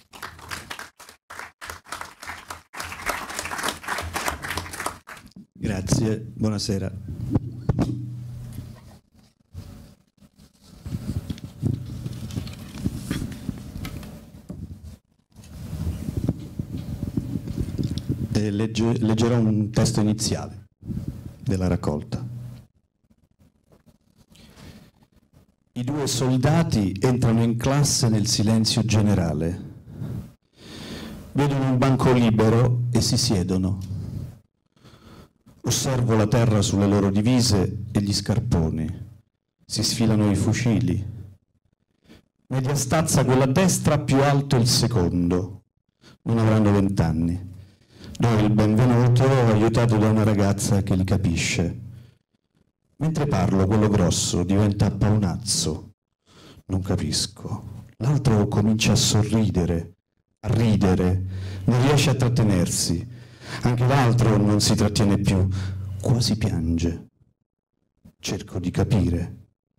Grazie, buonasera. E legge, leggerò un testo iniziale della raccolta. I due soldati entrano in classe nel silenzio generale. Vedono un banco libero e si siedono. Osservo la terra sulle loro divise e gli scarponi. Si sfilano i fucili, media stazza quella a destra, più alto il secondo. Non avranno vent'anni. Do il benvenuto aiutato da una ragazza che li capisce. Mentre parlo, quello grosso diventa paonazzo. Non capisco. L'altro comincia a sorridere, a ridere, non riesce a trattenersi. Anche l'altro non si trattiene più, quasi piange. Cerco di capire.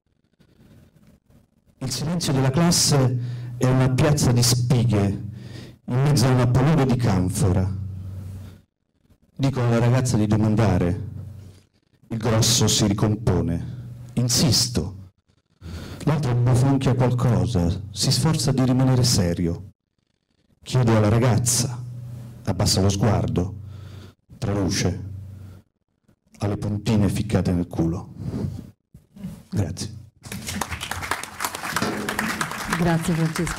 Il silenzio della classe è una piazza di spighe, in mezzo a una palude di canfora. Dico alla ragazza di domandare. Il grosso si ricompone. Insisto. L'altro bofonchia qualcosa, si sforza di rimanere serio. Chiedo alla ragazza, abbassa lo sguardo, traluce, ha le puntine ficcate nel culo. Grazie. Grazie Francesco.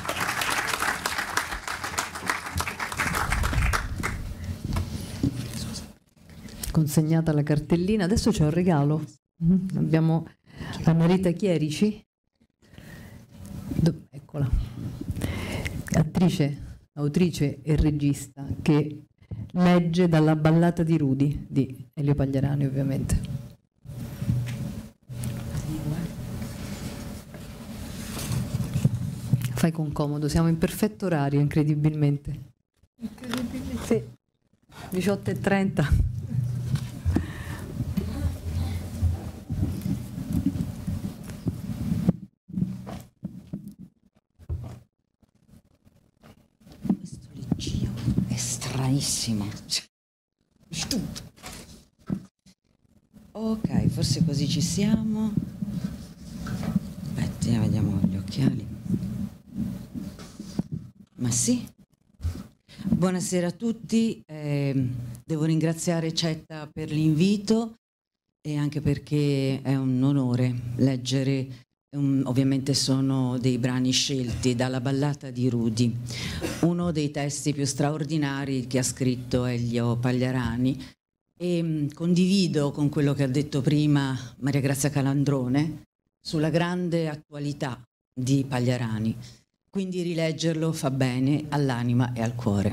Consegnata la cartellina, adesso c'è un regalo. Mm-hmm. Abbiamo Anna Rita Chierici. Do- eccola. Attrice, autrice e regista che legge dalla Ballata di Rudy di Elio Pagliarani, ovviamente. Fai con comodo, siamo in perfetto orario, incredibilmente. Incredibilmente. Sì. diciotto e trenta. Questo leggio è stranissimo. Ok, forse così ci siamo. Aspetta, vediamo gli occhiali. Ma sì. Buonasera a tutti. Eh, devo ringraziare Cetta per l'invito e anche perché è un onore leggere. Um, ovviamente sono dei brani scelti dalla Ballata di Rudy, uno dei testi più straordinari che ha scritto Elio Pagliarani, e um, condivido con quello che ha detto prima Maria Grazia Calandrone sulla grande attualità di Pagliarani, quindi rileggerlo fa bene all'anima e al cuore.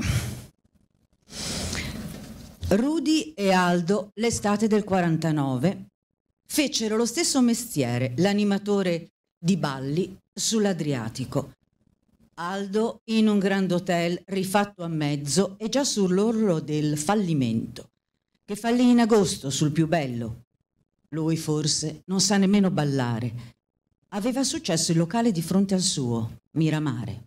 Rudy e Aldo, l'estate del quarantanove, fecero lo stesso mestiere, l'animatore di balli sull'Adriatico. Aldo in un grand hotel rifatto a mezzo e già sull'orlo del fallimento, che fallì in agosto sul più bello. Lui forse non sa nemmeno ballare. Aveva successo il locale di fronte al suo, Miramare.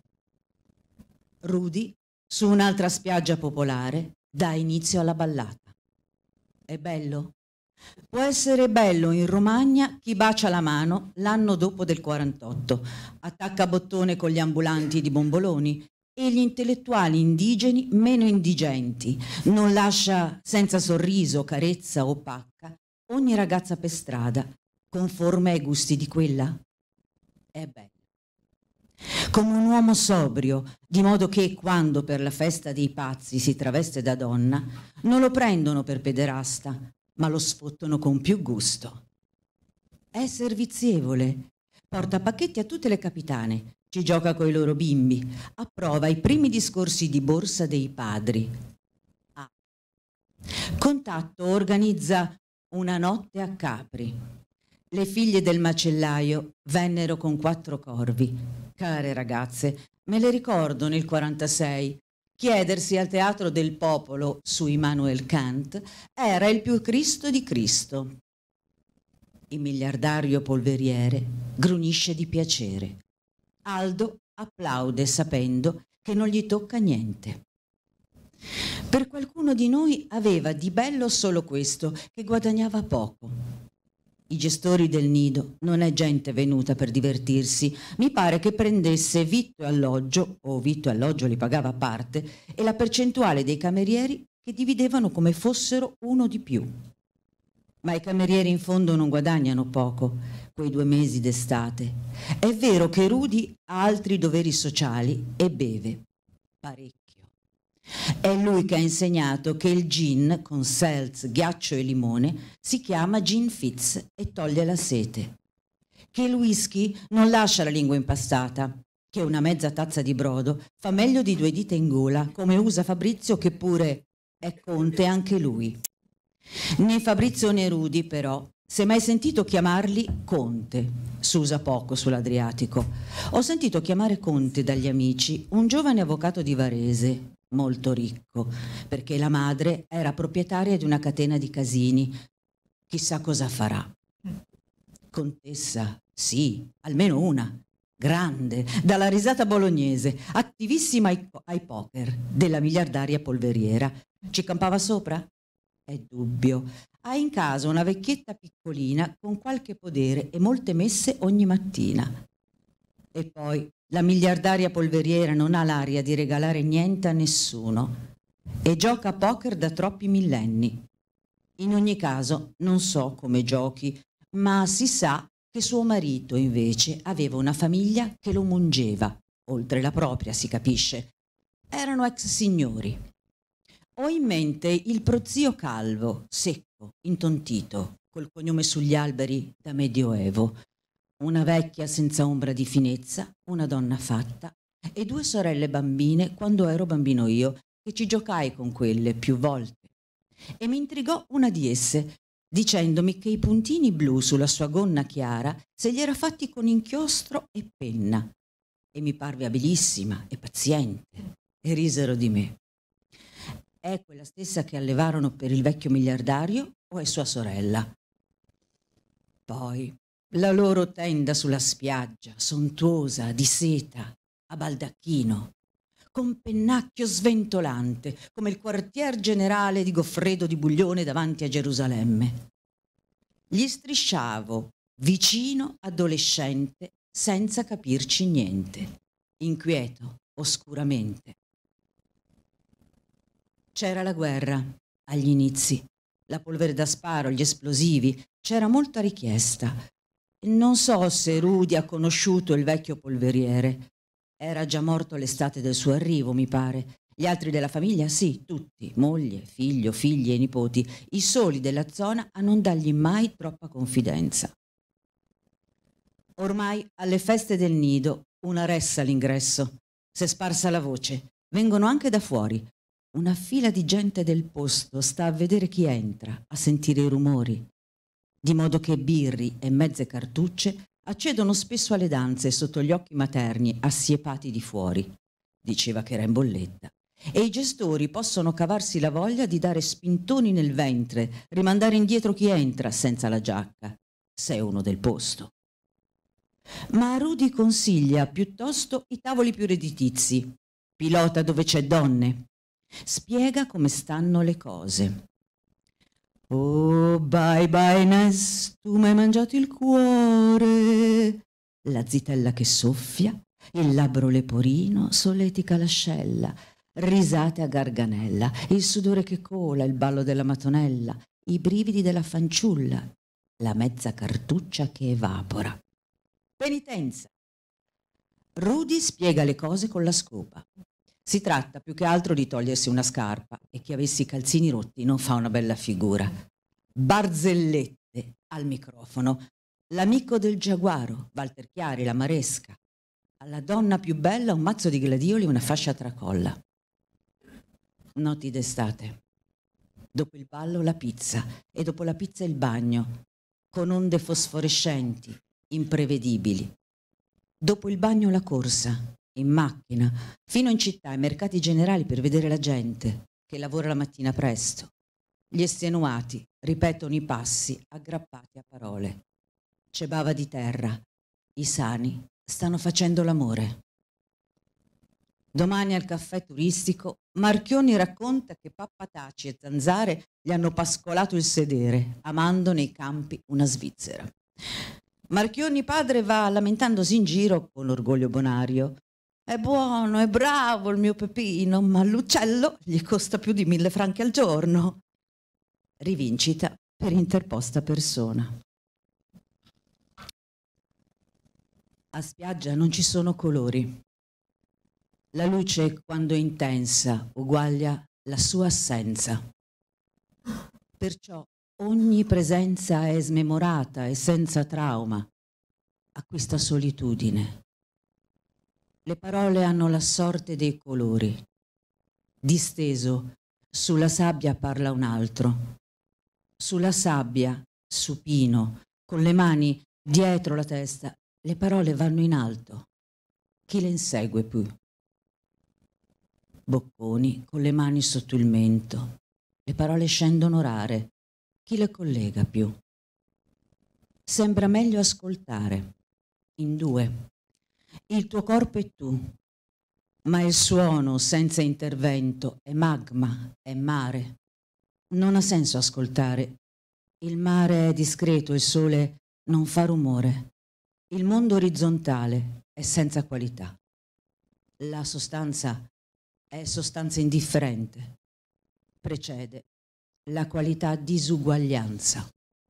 Rudy, su un'altra spiaggia popolare, dà inizio alla ballata. È bello? Può essere bello in Romagna chi bacia la mano l'anno dopo del quarantotto, attacca bottone con gli ambulanti di bomboloni e gli intellettuali indigeni meno indigenti, non lascia senza sorriso, carezza o pacca ogni ragazza per strada, conforme ai gusti di quella. È bello. Come un uomo sobrio, di modo che quando per la festa dei pazzi si traveste da donna, non lo prendono per pederasta, ma lo sfottono con più gusto. È servizievole, porta pacchetti a tutte le capitane, ci gioca coi loro bimbi, approva i primi discorsi di borsa dei padri. Ah. Contatto organizza una notte a Capri. Le figlie del macellaio vennero con quattro corvi. Care ragazze, me le ricordo nel quarantasei. Chiedersi al Teatro del Popolo su Immanuel Kant era il più Cristo di Cristo. Il miliardario polveriere grunisce di piacere. Aldo applaude sapendo che non gli tocca niente. Per qualcuno di noi aveva di bello solo questo, che guadagnava poco. I gestori del nido non è gente venuta per divertirsi, mi pare che prendesse vitto e alloggio, o vitto e alloggio li pagava a parte, e la percentuale dei camerieri che dividevano come fossero uno di più. Ma i camerieri in fondo non guadagnano poco, quei due mesi d'estate. È vero che Rudy ha altri doveri sociali e beve parecchio. È lui che ha insegnato che il gin con seltz, ghiaccio e limone si chiama gin fizz e toglie la sete. Che il whisky non lascia la lingua impastata, che una mezza tazza di brodo fa meglio di due dita in gola, come usa Fabrizio, che pure è conte anche lui. Né Fabrizio né Rudy, però, si è mai sentito chiamarli conte. S'usa poco sull'Adriatico. Ho sentito chiamare conte dagli amici un giovane avvocato di Varese, molto ricco, perché la madre era proprietaria di una catena di casini. Chissà cosa farà. Contessa, sì, almeno una. Grande, dalla risata bolognese, attivissima ai, ai poker, della miliardaria polveriera. Ci campava sopra? È dubbio. Ha in casa una vecchietta piccolina con qualche podere e molte messe ogni mattina. E poi la miliardaria polveriera non ha l'aria di regalare niente a nessuno e gioca a poker da troppi millenni. In ogni caso non so come giochi, ma si sa che suo marito invece aveva una famiglia che lo mungeva, oltre la propria, si capisce. Erano ex signori. Ho in mente il prozio calvo, secco, intontito, col cognome sugli alberi da medioevo, una vecchia senza ombra di finezza, una donna fatta e due sorelle bambine quando ero bambino io, che ci giocai con quelle più volte. E mi intrigò una di esse, dicendomi che i puntini blu sulla sua gonna chiara se li era fatti con inchiostro e penna, e mi parve abilissima e paziente, e risero di me. È quella stessa che allevarono per il vecchio miliardario o è sua sorella? Poi la loro tenda sulla spiaggia, sontuosa, di seta, a baldacchino, con pennacchio sventolante, come il quartier generale di Goffredo di Buglione davanti a Gerusalemme. Gli strisciavo, vicino, adolescente, senza capirci niente, inquieto, oscuramente. C'era la guerra, agli inizi, la polvere da sparo, gli esplosivi, c'era molta richiesta. Non so se Rudy ha conosciuto il vecchio polveriere. Era già morto l'estate del suo arrivo, mi pare. Gli altri della famiglia sì, tutti, moglie, figlio, figli e nipoti, i soli della zona a non dargli mai troppa confidenza. Ormai alle feste del nido una ressa all'ingresso. S'è sparsa la voce. Vengono anche da fuori. Una fila di gente del posto sta a vedere chi entra, a sentire i rumori. Di modo che birri e mezze cartucce accedono spesso alle danze sotto gli occhi materni assiepati di fuori. Diceva che era in bolletta. E i gestori possono cavarsi la voglia di dare spintoni nel ventre, rimandare indietro chi entra senza la giacca, se è uno del posto. Ma Rudy consiglia piuttosto i tavoli più redditizi. Pilota dove c'è donne. Spiega come stanno le cose. Oh, bye bye Ness, tu mi hai mangiato il cuore. La zitella che soffia, il labbro leporino solletica l'ascella, risate a garganella, il sudore che cola, il ballo della matonella, i brividi della fanciulla, la mezza cartuccia che evapora. Penitenza. Rudy spiega le cose con la scopa. Si tratta più che altro di togliersi una scarpa e chi avesse i calzini rotti non fa una bella figura. Barzellette al microfono. L'amico del giaguaro, Walter Chiari, la maresca. Alla donna più bella un mazzo di gladioli e una fascia a tracolla. Noti d'estate. Dopo il ballo la pizza e dopo la pizza il bagno, con onde fosforescenti, imprevedibili. Dopo il bagno la corsa. In macchina, fino in città ai mercati generali per vedere la gente che lavora la mattina presto. Gli estenuati ripetono i passi aggrappati a parole. C'è bava di terra, i sani stanno facendo l'amore. Domani al caffè turistico Marchioni racconta che Pappataci e Zanzare gli hanno pascolato il sedere, amando nei campi una svizzera. Marchioni padre va lamentandosi in giro con orgoglio bonario. È buono, è bravo il mio Pepino, ma l'uccello gli costa più di mille franchi al giorno. Rivincita per interposta persona. A spiaggia non ci sono colori. La luce, quando è intensa, uguaglia la sua assenza. Perciò ogni presenza è smemorata e senza trauma. A questa solitudine. Le parole hanno la sorte dei colori. Disteso sulla sabbia parla un altro. Sulla sabbia, supino, con le mani dietro la testa, le parole vanno in alto. Chi le insegue più? Bocconi, con le mani sotto il mento. Le parole scendono rare. Chi le collega più? Sembra meglio ascoltare. In due. Il tuo corpo e tu. Ma il suono senza intervento è magma, è mare. Non ha senso ascoltare. Il mare è discreto, il sole non fa rumore. Il mondo orizzontale è senza qualità. La sostanza è sostanza indifferente. Precede la qualità disuguaglianza.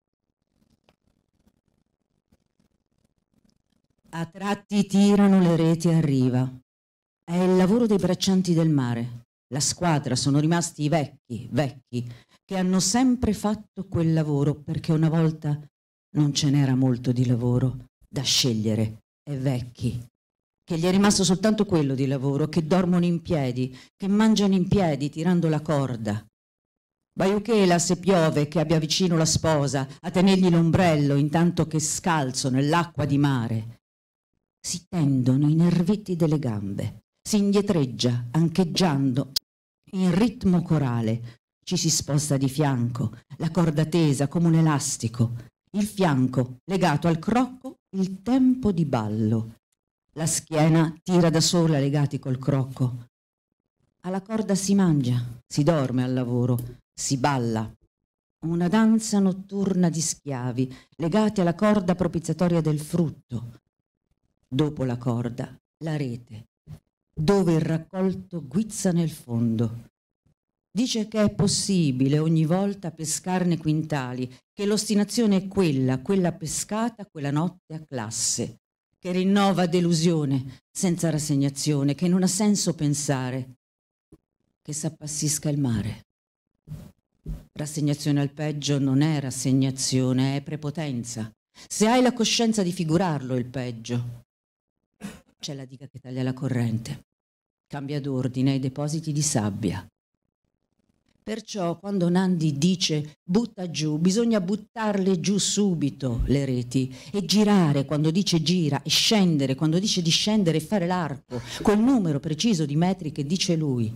A tratti tirano le reti a riva. È il lavoro dei braccianti del mare. La squadra sono rimasti i vecchi, vecchi, che hanno sempre fatto quel lavoro perché una volta non ce n'era molto di lavoro da scegliere. E vecchi, che gli è rimasto soltanto quello di lavoro, che dormono in piedi, che mangiano in piedi tirando la corda. Baiuchela, se piove, che abbia vicino la sposa, a tenergli l'ombrello intanto che scalzo nell'acqua di mare. Si tendono i nervetti delle gambe, si indietreggia, ancheggiando, in ritmo corale. Ci si sposta di fianco, la corda tesa come un elastico, il fianco legato al crocco, il tempo di ballo. La schiena tira da sola legati col crocco. Alla corda si mangia, si dorme al lavoro, si balla. Una danza notturna di schiavi legati alla corda propiziatoria del frutto. Dopo la corda, la rete, dove il raccolto guizza nel fondo. Dice che è possibile ogni volta pescarne quintali, che l'ostinazione è quella, quella pescata quella notte a classe, che rinnova delusione senza rassegnazione, che non ha senso pensare che s'appassisca il mare. Rassegnazione al peggio non è rassegnazione, è prepotenza. Se hai la coscienza di figurarlo il peggio. C'è la diga che taglia la corrente, cambia d'ordine ai depositi di sabbia. Perciò quando Nandi dice butta giù, bisogna buttarle giù subito le reti e girare quando dice gira e scendere quando dice di scendere e fare l'arco, quel numero preciso di metri che dice lui.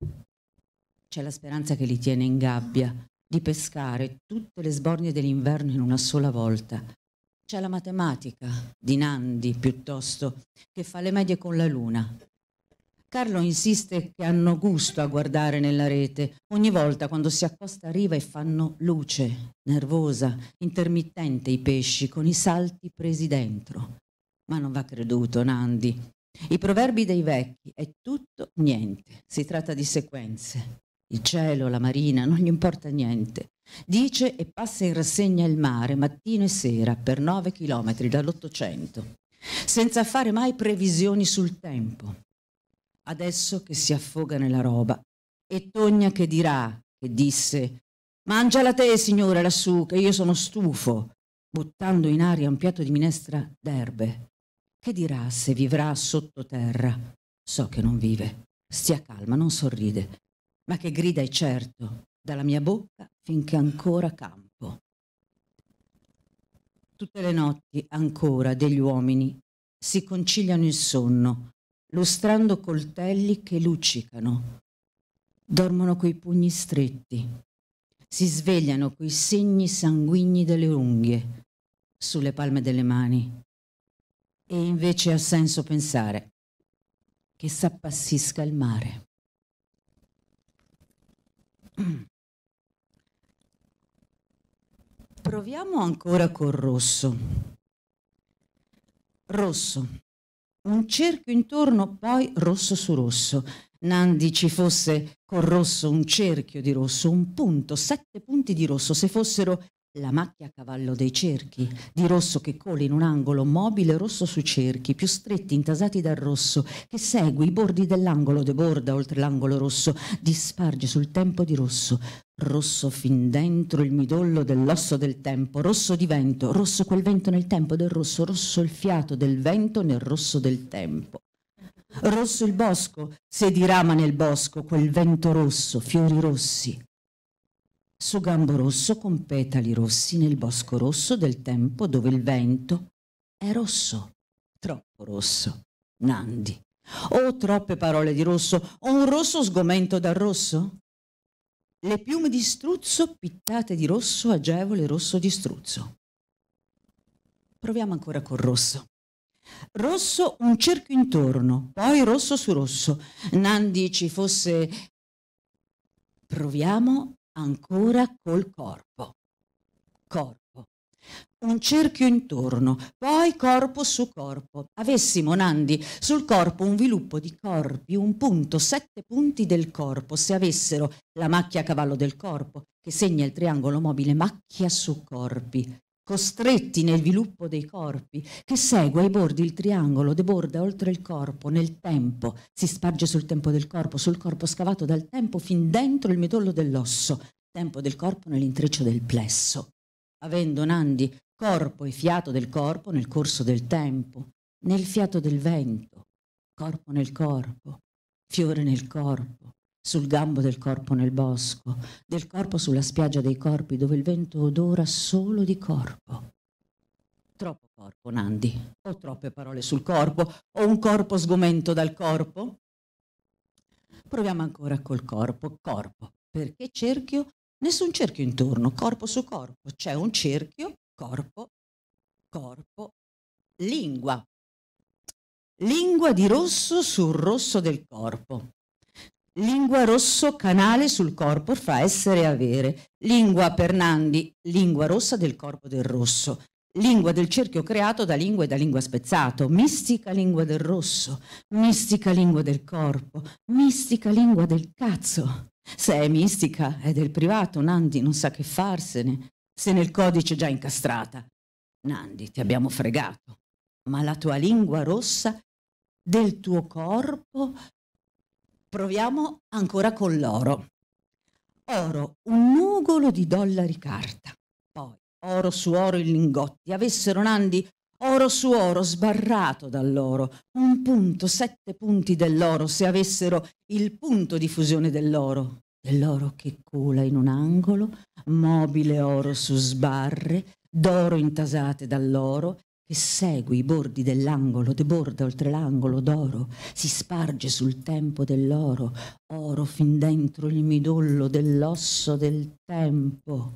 C'è la speranza che li tiene in gabbia, di pescare tutte le sbornie dell'inverno in una sola volta. C'è la matematica di Nandi, piuttosto, che fa le medie con la luna. Carlo insiste che hanno gusto a guardare nella rete, ogni volta quando si accosta a riva e fanno luce, nervosa, intermittente i pesci, con i salti presi dentro. Ma non va creduto Nandi. I proverbi dei vecchi è tutto niente, si tratta di sequenze. Il cielo, la marina, non gli importa niente. Dice e passa in rassegna il mare, mattino e sera, per nove chilometri dall'Ottocento, senza fare mai previsioni sul tempo. Adesso che si affoga nella roba, e Togna che dirà, che disse, mangiala te signore lassù, che io sono stufo, buttando in aria un piatto di minestra d'erbe. Che dirà se vivrà sottoterra? So che non vive, stia calma, non sorride, ma che grida è certo, dalla mia bocca finché ancora campo. Tutte le notti ancora degli uomini si conciliano il sonno, lustrando coltelli che luccicano. Dormono coi pugni stretti, si svegliano coi segni sanguigni delle unghie sulle palme delle mani. E invece ha senso pensare che s'appassisca il mare. Proviamo ancora col rosso. Rosso. Un cerchio intorno, poi rosso su rosso. Nandi ci fosse col rosso un cerchio di rosso, un punto, sette punti di rosso, se fossero la macchia a cavallo dei cerchi, di rosso che cola in un angolo mobile rosso su cerchi, più stretti intasati dal rosso, che segue i bordi dell'angolo, deborda oltre l'angolo rosso, disparge sul tempo di rosso, rosso fin dentro il midollo dell'osso del tempo, rosso di vento, rosso quel vento nel tempo del rosso, rosso il fiato del vento nel rosso del tempo. rosso il bosco, se dirama nel bosco quel vento rosso, fiori rossi. Su gambo rosso con petali rossi nel bosco rosso del tempo dove il vento è rosso, troppo rosso. Nandi. Oh, troppe parole di rosso, o un rosso sgomento dal rosso? Le piume di struzzo pittate di rosso, agevole rosso di struzzo. Proviamo ancora col rosso. Rosso un cerchio intorno, poi rosso su rosso. Nandi ci fosse... Proviamo ancora col corpo. Corpo. Un cerchio intorno, poi corpo su corpo. Avessimo, Nandi, sul corpo un viluppo di corpi, un punto, sette punti del corpo, se avessero la macchia a cavallo del corpo, che segna il triangolo mobile macchia su corpi, costretti nel viluppo dei corpi, che segue ai bordi il triangolo, deborda oltre il corpo, nel tempo, si sparge sul tempo del corpo, sul corpo scavato dal tempo fin dentro il midollo dell'osso, tempo del corpo nell'intreccio del plesso. Avendo, Nandi, corpo e fiato del corpo nel corso del tempo, nel fiato del vento, corpo nel corpo, fiore nel corpo, sul gambo del corpo nel bosco, del corpo sulla spiaggia dei corpi dove il vento odora solo di corpo. Troppo corpo, Nandi, o troppe parole sul corpo, o un corpo sgomento dal corpo? Proviamo ancora col corpo, corpo, perché cerchio? Nessun cerchio intorno, corpo su corpo, c'è un cerchio, corpo, corpo, lingua. Lingua di rosso sul rosso del corpo. Lingua rosso canale sul corpo fa essere avere. Lingua per Nandi, lingua rossa del corpo del rosso. Lingua del cerchio creato da lingua e da lingua spezzato. Mistica lingua del rosso, mistica lingua del corpo, mistica lingua del cazzo. Se è mistica è del privato, Nandi non sa che farsene, se nel codice già incastrata. Nandi, ti abbiamo fregato, ma la tua lingua rossa del tuo corpo... Proviamo ancora con l'oro. Oro, un nugolo di dollari carta, poi oro su oro in lingotti, avessero, Nandi, oro su oro sbarrato dall'oro, un punto, sette punti dell'oro, se avessero il punto di fusione dell'oro, dell'oro che cola in un angolo, mobile oro su sbarre, d'oro intasate dall'oro, che segue i bordi dell'angolo, deborda oltre l'angolo d'oro, si sparge sul tempo dell'oro, oro fin dentro il midollo dell'osso del tempo.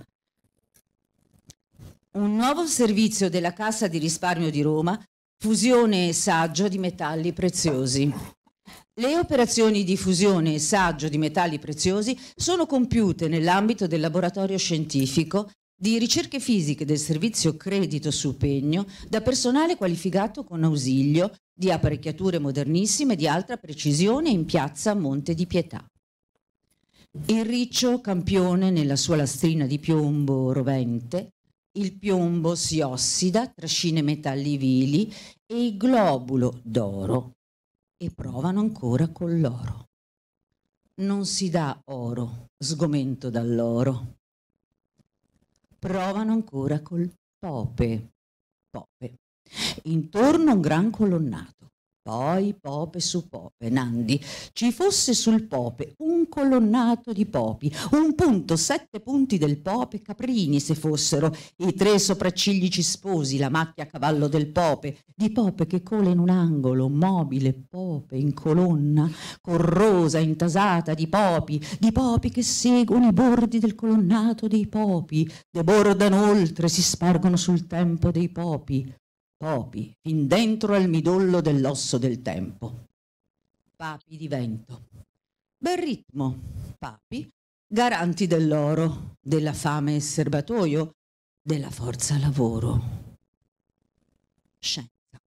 Un nuovo servizio della Cassa di Risparmio di Roma, fusione e saggio di metalli preziosi. Le operazioni di fusione e saggio di metalli preziosi sono compiute nell'ambito del laboratorio scientifico di ricerche fisiche del servizio credito su pegno da personale qualificato con ausilio di apparecchiature modernissime di alta precisione in piazza Monte di Pietà. Il riccio campione nella sua lastrina di piombo rovente, il piombo si ossida, trascina metalli vili e il globulo d'oro e provano ancora con l'oro. Non si dà oro, sgomento dall'oro. Provano ancora col pope, pope. Intorno un gran colonnato, poi pope su pope, Nandi. Ci fosse sul pope un colonnato di popi, un punto, sette punti del pope caprini se fossero, i tre sopraccigli cisposi, la macchia a cavallo del pope, di pope che cola in un angolo, mobile pope in colonna, corrosa, intasata di popi, di popi che seguono i bordi del colonnato dei popi, debordano oltre, si spargono sul tempo dei popi. Popi, fin dentro al midollo dell'osso del tempo. Papi di vento. Bel ritmo, papi, garanti dell'oro, della fame e serbatoio, della forza lavoro. Scienza.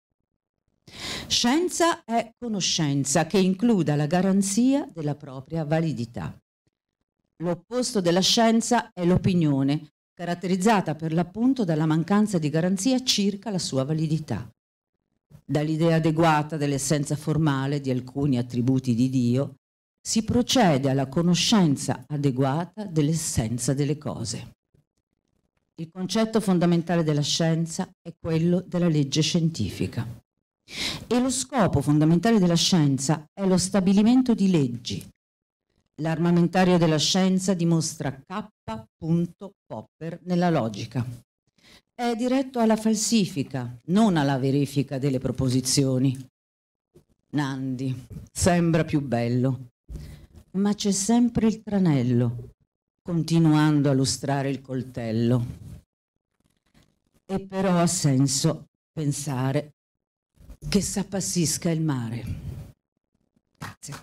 Scienza è conoscenza che includa la garanzia della propria validità. L'opposto della scienza è l'opinione, caratterizzata per l'appunto dalla mancanza di garanzia circa la sua validità. Dall'idea adeguata dell'essenza formale di alcuni attributi di Dio, si procede alla conoscenza adeguata dell'essenza delle cose. Il concetto fondamentale della scienza è quello della legge scientifica. E lo scopo fondamentale della scienza è lo stabilimento di leggi. L'armamentario della scienza dimostra K. Popper nella logica. È diretto alla falsifica, non alla verifica delle proposizioni. Nandi sembra più bello, ma c'è sempre il tranello, continuando a lustrare il coltello. E però ha senso pensare che s'appassisca il mare. Grazie.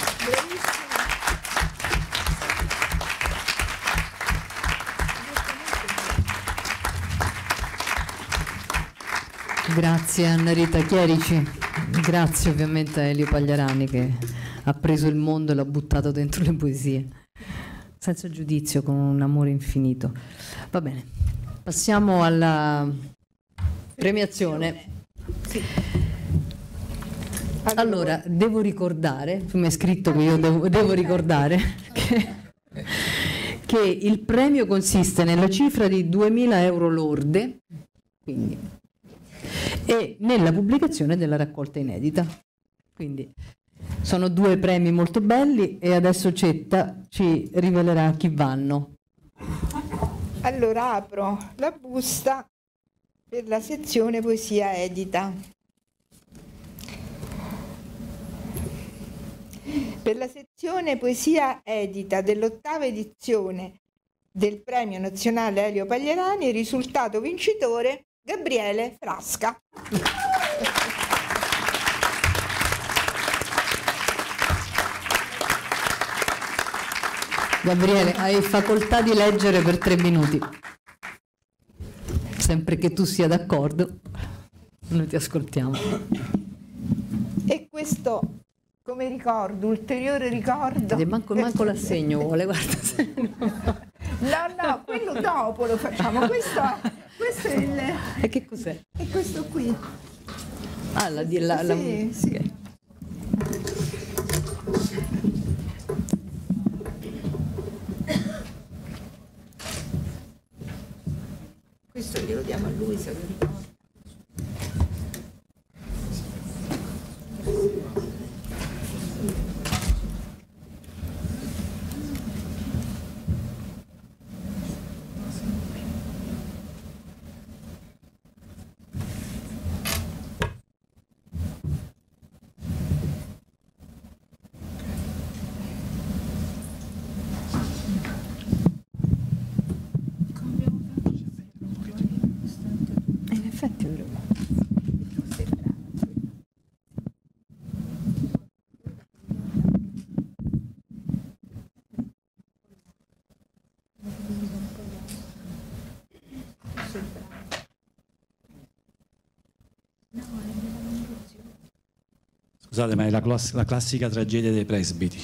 Grazie Anna Rita Chierici, grazie ovviamente a Elio Pagliarani che ha preso il mondo e l'ha buttato dentro le poesie, senza giudizio, con un amore infinito. Va bene, passiamo alla premiazione. Sì. Allora, devo ricordare, tu mi hai scritto che io devo, devo ricordare che, che il premio consiste nella cifra di duemila euro lorde, quindi, e nella pubblicazione della raccolta inedita. Quindi sono due premi molto belli e adesso Cetta ci rivelerà chi vanno. Allora apro la busta per la sezione poesia edita. Per la sezione poesia edita dell'ottava edizione del Premio Nazionale Elio Pagliarani, il risultato vincitore Gabriele Frasca. Gabriele, hai facoltà di leggere per tre minuti. Sempre che tu sia d'accordo, noi ti ascoltiamo. E questo, come ricordo, ulteriore ricordo. Manco, manco l'assegno vuole, guarda. No, no, quello dopo lo facciamo. Questo, questo è il. E che cos'è? E questo qui. Ah, la, la, la... Sì, sì. Okay. Questo glielo diamo a lui se lo ricorda. Scusate, ma è la, class- la classica tragedia dei presbiti.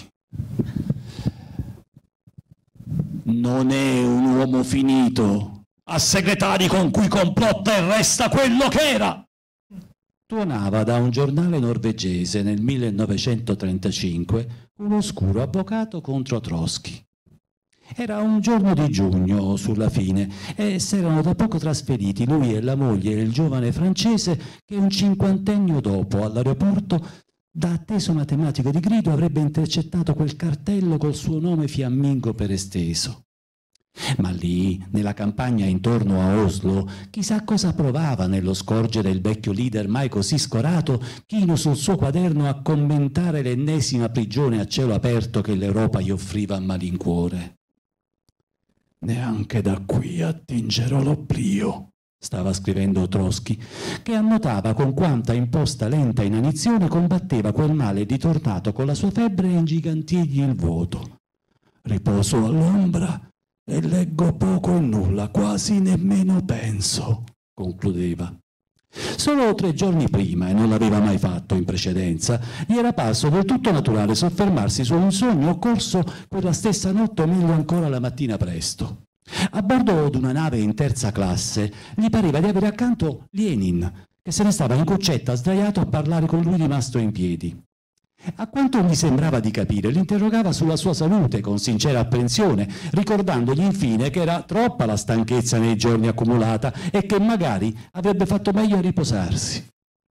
Non è un uomo finito, ha segretari con cui complotta e resta quello che era. Tuonava da un giornale norvegese nel millenovecentotrentacinque un oscuro avvocato contro Trotsky. Era un giorno di giugno sulla fine e s'erano da poco trasferiti lui e la moglie e il giovane francese che un cinquantennio dopo all'aeroporto, da atteso matematico di grido, avrebbe intercettato quel cartello col suo nome fiammingo per esteso. Ma lì, nella campagna intorno a Oslo, chissà cosa provava nello scorgere il vecchio leader mai così scorato, chino sul suo quaderno a commentare l'ennesima prigione a cielo aperto che l'Europa gli offriva a malincuore. Neanche da qui attingerò l'oblio, stava scrivendo Trotsky, che annotava con quanta imposta lenta inanizione combatteva quel male ritornato con la sua febbre a ingigantirgli il vuoto. Riposo all'ombra e leggo poco e nulla, quasi nemmeno penso, concludeva. Solo tre giorni prima, e non l'aveva mai fatto in precedenza, gli era parso del tutto naturale soffermarsi su un sogno occorso quella stessa notte o meglio ancora la mattina presto. A bordo di una nave in terza classe gli pareva di avere accanto Lenin, che se ne stava in cuccetta sdraiato a parlare con lui rimasto in piedi. A quanto gli sembrava di capire, l'interrogava sulla sua salute con sincera apprensione, ricordandogli infine che era troppa la stanchezza nei giorni accumulata e che magari avrebbe fatto meglio a riposarsi.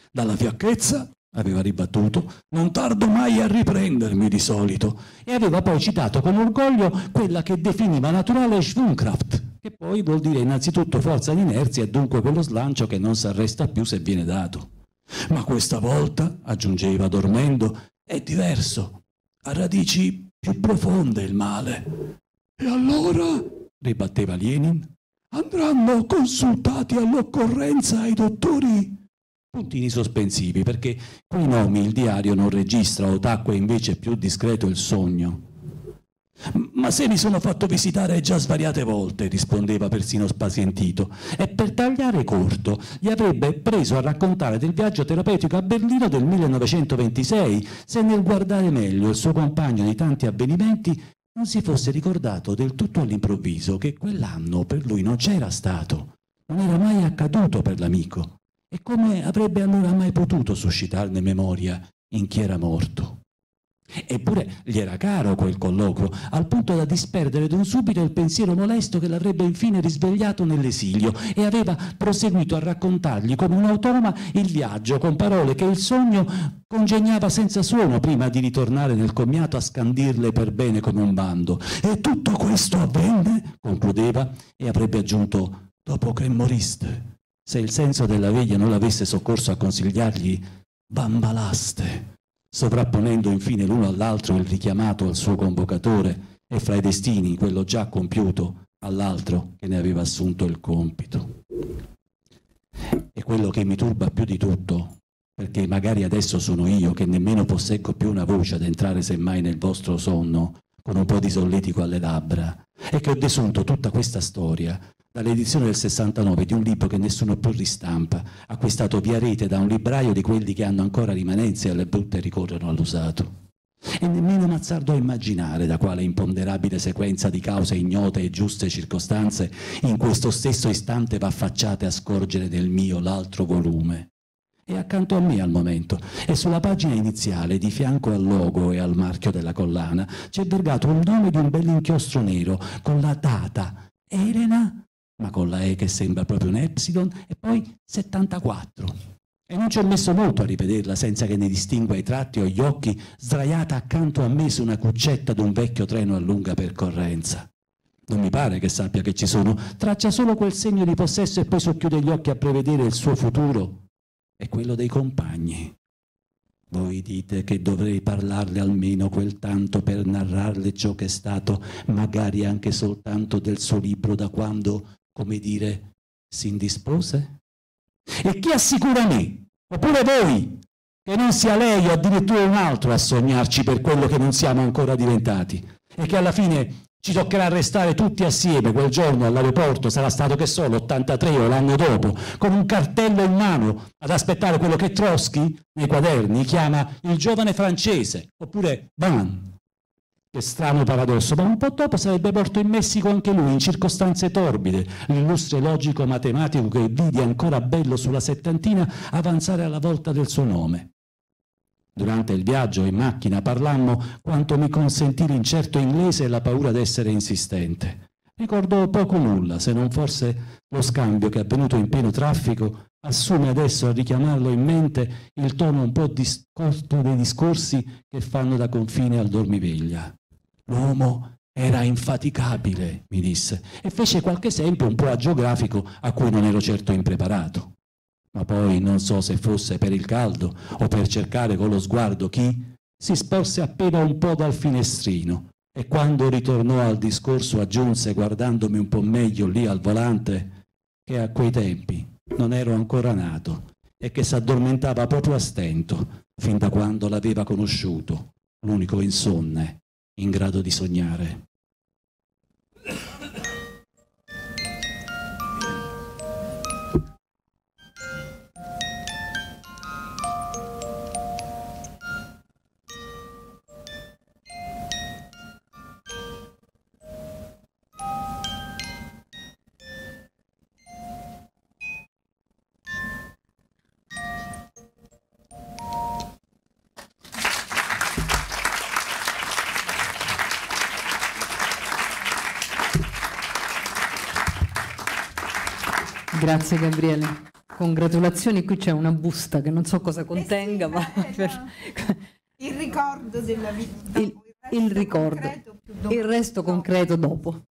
Dalla fiacchezza, aveva ribattuto, non tardo mai a riprendermi di solito, e aveva poi citato con orgoglio quella che definiva naturale Schwungkraft, che poi vuol dire innanzitutto forza di inerzia e dunque quello slancio che non si arresta più se viene dato. Ma questa volta, aggiungeva dormendo, è diverso, ha radici più profonde il male. E allora, ribatteva Lenin, andranno consultati all'occorrenza i dottori? Puntini sospensivi, perché quei nomi il diario non registra, o tacque invece più discreto il sogno. Ma se mi sono fatto visitare già svariate volte, rispondeva persino spazientito, e per tagliare corto gli avrebbe preso a raccontare del viaggio terapeutico a Berlino del millenovecentoventisei, se nel guardare meglio il suo compagno di tanti avvenimenti non si fosse ricordato del tutto all'improvviso che quell'anno per lui non c'era stato, non era mai accaduto per l'amico, e come avrebbe allora mai potuto suscitarne memoria in chi era morto? Eppure gli era caro quel colloquio, al punto da disperdere d'un subito il pensiero molesto che l'avrebbe infine risvegliato nell'esilio, e aveva proseguito a raccontargli come un automa il viaggio con parole che il sogno congegnava senza suono prima di ritornare nel commiato a scandirle per bene come un bando. E tutto questo avvenne, concludeva, e avrebbe aggiunto, dopo che moriste, se il senso della veglia non l'avesse soccorso a consigliargli bambalaste, sovrapponendo infine l'uno all'altro il richiamato al suo convocatore e fra i destini quello già compiuto all'altro che ne aveva assunto il compito. E quello che mi turba più di tutto, perché magari adesso sono io che nemmeno posseggo più una voce ad entrare semmai nel vostro sonno con un po' di solletico alle labbra, è che ho desunto tutta questa storia dall'edizione del sessantanove di un libro che nessuno più ristampa, acquistato via rete da un libraio di quelli che hanno ancora rimanenze alle brutte e ricorrono all'usato. E nemmeno m'azzardo a immaginare da quale imponderabile sequenza di cause ignote e giuste circostanze in questo stesso istante va affacciate a scorgere nel mio l'altro volume. È accanto a me al momento, e sulla pagina iniziale, di fianco al logo e al marchio della collana, c'è vergato il nome di un bell'inchiostro nero con la data Elena, ma con la E che sembra proprio un epsilon, e poi settantaquattro. E non ci ho messo molto a rivederla senza che ne distingua i tratti o gli occhi, sdraiata accanto a me su una cuccetta d'un vecchio treno a lunga percorrenza. Non mi pare che sappia che ci sono, traccia solo quel segno di possesso e poi socchiude gli occhi a prevedere il suo futuro e quello dei compagni. Voi dite che dovrei parlarle almeno quel tanto per narrarle ciò che è stato, magari anche soltanto del suo libro da quando, come dire, si indispose? E chi assicura me, oppure voi, che non sia lei o addirittura un altro a sognarci per quello che non siamo ancora diventati, e che alla fine ci toccherà restare tutti assieme quel giorno all'aeroporto, sarà stato che so, l'ottantatré o l'anno dopo, con un cartello in mano ad aspettare quello che Trotsky nei quaderni chiama il giovane francese, oppure Van. Che strano paradosso, ma un po' dopo sarebbe morto in Messico anche lui, in circostanze torbide, l'illustre logico matematico che vidi ancora bello sulla settantina avanzare alla volta del suo nome. Durante il viaggio in macchina parlammo quanto mi consentì l'incerto inglese e la paura d'essere insistente. Ricordo poco nulla, se non forse lo scambio che è avvenuto in pieno traffico assume adesso a richiamarlo in mente il tono un po' discorto dei discorsi che fanno da confine al dormiveglia. L'uomo era infaticabile, mi disse, e fece qualche esempio un po' agiografico a cui non ero certo impreparato. Ma poi non so se fosse per il caldo o per cercare con lo sguardo chi, si sporse appena un po' dal finestrino e quando ritornò al discorso aggiunse, guardandomi un po' meglio lì al volante, che a quei tempi non ero ancora nato e che s'addormentava proprio a stento fin da quando l'aveva conosciuto, l'unico insonne in grado di sognare. Grazie Gabriele. Congratulazioni, qui c'è una busta che non so cosa contenga, eh sì, ma eh, per... no. Il ricordo della vita. Il, il, il ricordo, il resto concreto dopo.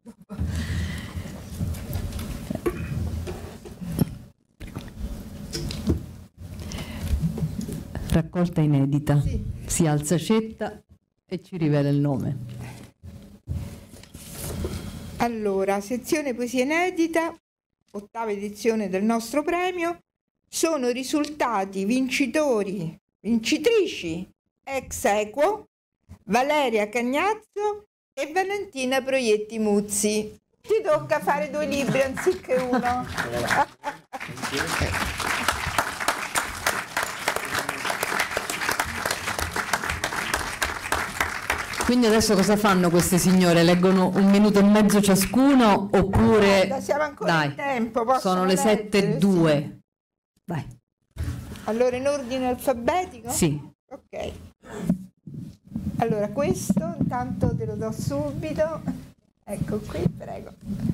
Raccolta inedita. Sì. Si alza Cetta e ci rivela il nome. Allora, sezione poesia inedita, ottava edizione del nostro premio, sono risultati vincitori, vincitrici ex equo Valeria Cagnazzo e Valentina Proietti Muzzi. Ti tocca fare due libri anziché uno. Quindi adesso cosa fanno queste signore? Leggono un minuto e mezzo ciascuno oppure... Guarda, siamo ancora Dai, in tempo. sono le sette e due. Vai. Allora, in ordine alfabetico? Sì. Ok. Allora, questo intanto te lo do subito. Ecco qui, prego.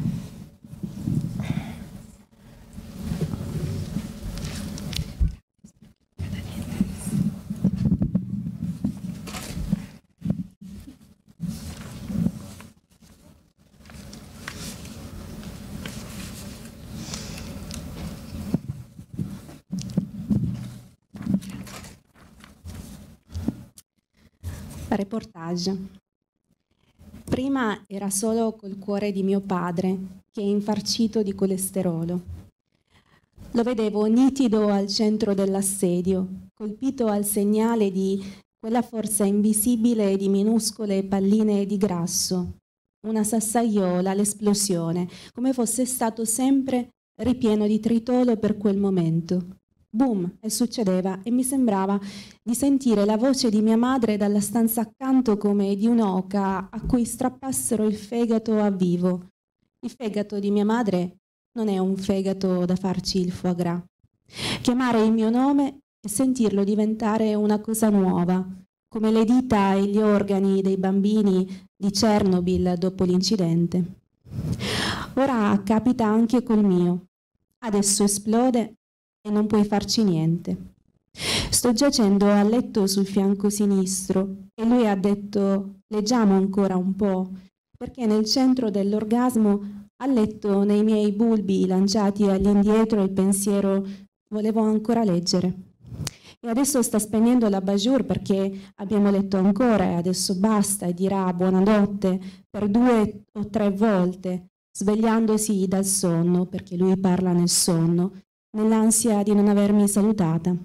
Reportage. Prima era solo col cuore di mio padre, che è infarcito di colesterolo. Lo vedevo nitido al centro dell'assedio, colpito al segnale di quella forza invisibile di minuscole palline di grasso, una sassaiola all'esplosione, come fosse stato sempre ripieno di tritolo per quel momento. Boom, e succedeva, e mi sembrava di sentire la voce di mia madre dalla stanza accanto come di un'oca a cui strappassero il fegato a vivo. Il fegato di mia madre non è un fegato da farci il foie gras. Chiamare il mio nome e sentirlo diventare una cosa nuova, come le dita e gli organi dei bambini di Chernobyl dopo l'incidente. Ora capita anche col mio. Adesso esplode e non puoi farci niente. Sto giacendo a letto sul fianco sinistro e lui ha detto leggiamo ancora un po', perché nel centro dell'orgasmo ha letto nei miei bulbi lanciati all'indietro il pensiero volevo ancora leggere. E adesso sta spegnendo la bajour perché abbiamo letto ancora e adesso basta e dirà buonanotte per due o tre volte, svegliandosi dal sonno, perché lui parla nel sonno, nell'ansia di non avermi salutata.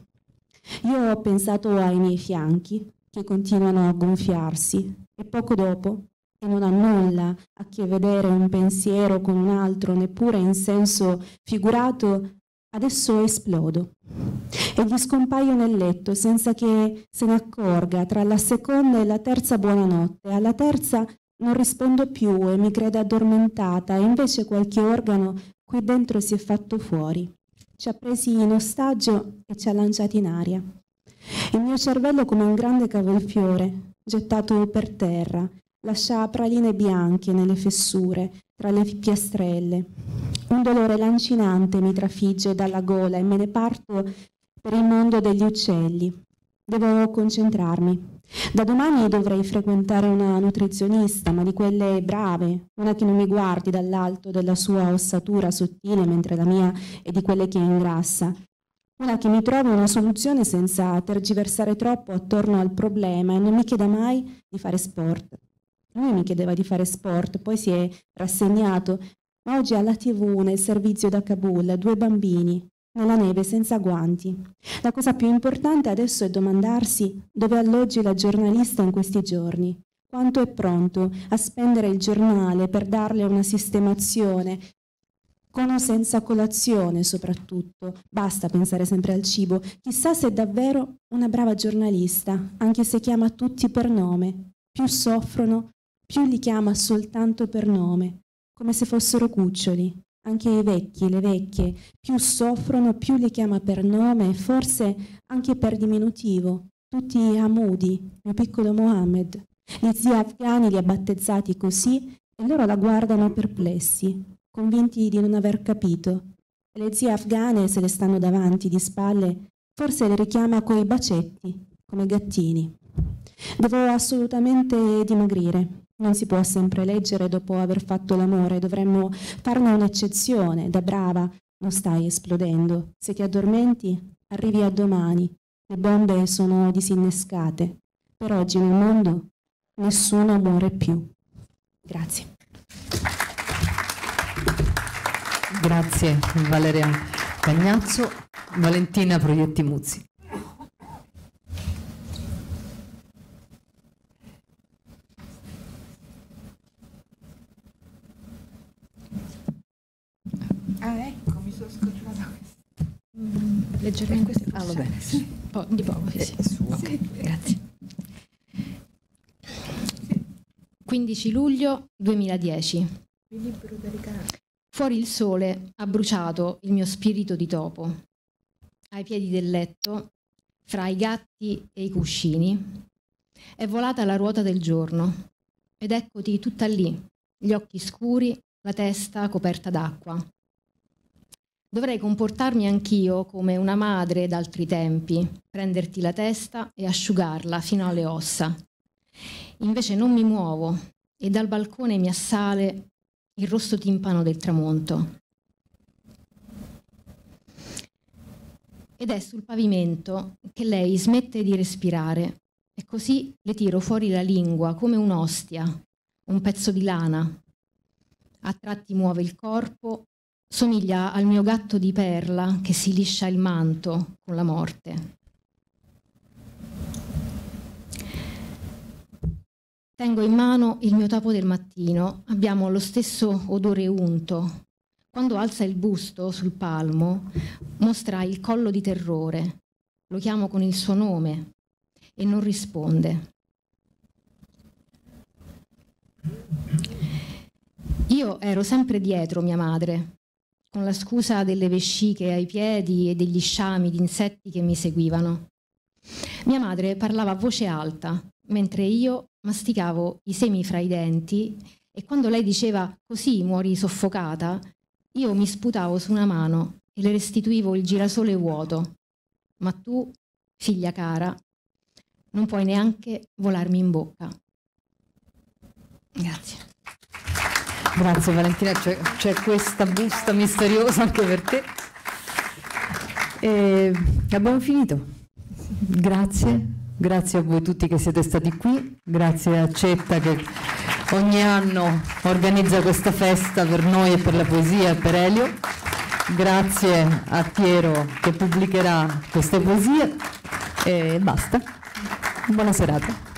Io ho pensato ai miei fianchi, che continuano a gonfiarsi, e poco dopo, e non ha nulla a che vedere un pensiero con un altro, neppure in senso figurato, adesso esplodo. E gli scompaio nel letto senza che se ne accorga tra la seconda e la terza buonanotte. Alla terza non rispondo più e mi crede addormentata, e invece qualche organo qui dentro si è fatto fuori. Ci ha presi in ostaggio e ci ha lanciati in aria. Il mio cervello come un grande cavolfiore, gettato per terra, lascia praline bianche nelle fessure, tra le piastrelle. Un dolore lancinante mi trafigge dalla gola e me ne parto per il mondo degli uccelli. Devo concentrarmi. Da domani dovrei frequentare una nutrizionista, ma di quelle brave, una che non mi guardi dall'alto della sua ossatura sottile mentre la mia è di quelle che ingrassa. Una che mi trovi una soluzione senza tergiversare troppo attorno al problema e non mi chieda mai di fare sport. Lui mi chiedeva di fare sport, poi si è rassegnato, ma oggi alla tivù nel servizio da Kabul, due bambini, nella neve senza guanti. La cosa più importante adesso è domandarsi dove alloggi la giornalista in questi giorni, quanto è pronto a spendere il giornale per darle una sistemazione, con o senza colazione soprattutto. Basta pensare sempre al cibo. Chissà se è davvero una brava giornalista, anche se chiama tutti per nome. Più soffrono, più li chiama soltanto per nome, come se fossero cuccioli. Anche i vecchi, le vecchie, più soffrono, più li chiama per nome e forse anche per diminutivo. Tutti Hamudi, mio piccolo Mohammed. Gli zii afghani li ha battezzati così e loro la guardano perplessi, convinti di non aver capito. Le zie afghane se le stanno davanti, di spalle, forse le richiama coi bacetti, come gattini. Devo assolutamente dimagrire. Non si può sempre leggere dopo aver fatto l'amore, dovremmo farne un'eccezione. Da brava, non stai esplodendo. Se ti addormenti, arrivi a domani. Le bombe sono disinnescate. Per oggi nel mondo nessuno muore più. Grazie. Grazie Valeria Cagnazzo. Valentina Proietti Muzzi. Ah, ecco, mi sono scordata questo. Mm, leggermente. Ah, va bene. Sì. Po- di poco, sì, sì. Ok, grazie. quindici luglio duemiladieci. Il libro da Riccardo. Fuori il sole ha bruciato il mio spirito di topo. Ai piedi del letto, fra i gatti e i cuscini, è volata la ruota del giorno. Ed eccoti tutta lì, gli occhi scuri, la testa coperta d'acqua. Dovrei comportarmi anch'io come una madre d'altri tempi, prenderti la testa e asciugarla fino alle ossa. Invece non mi muovo e dal balcone mi assale il rosso timpano del tramonto. Ed è sul pavimento che lei smette di respirare e così le tiro fuori la lingua come un'ostia, un pezzo di lana. A tratti muove il corpo, somiglia al mio gatto di perla che si liscia il manto con la morte. Tengo in mano il mio topo del mattino, abbiamo lo stesso odore unto. Quando alza il busto sul palmo, mostra il collo di terrore. Lo chiamo con il suo nome e non risponde. Io ero sempre dietro mia madre, con la scusa delle vesciche ai piedi e degli sciami di insetti che mi seguivano. Mia madre parlava a voce alta, mentre io masticavo i semi fra i denti e quando lei diceva così muori soffocata, io mi sputavo su una mano e le restituivo il girasole vuoto. Ma tu, figlia cara, non puoi neanche volarmi in bocca. Grazie. Grazie Valentina, c'è, c'è questa busta misteriosa anche per te. E abbiamo finito. Grazie, grazie a voi tutti che siete stati qui, grazie a Cetta che ogni anno organizza questa festa per noi e per la poesia e per Elio. Grazie a Piero che pubblicherà queste poesie e basta. Buona serata.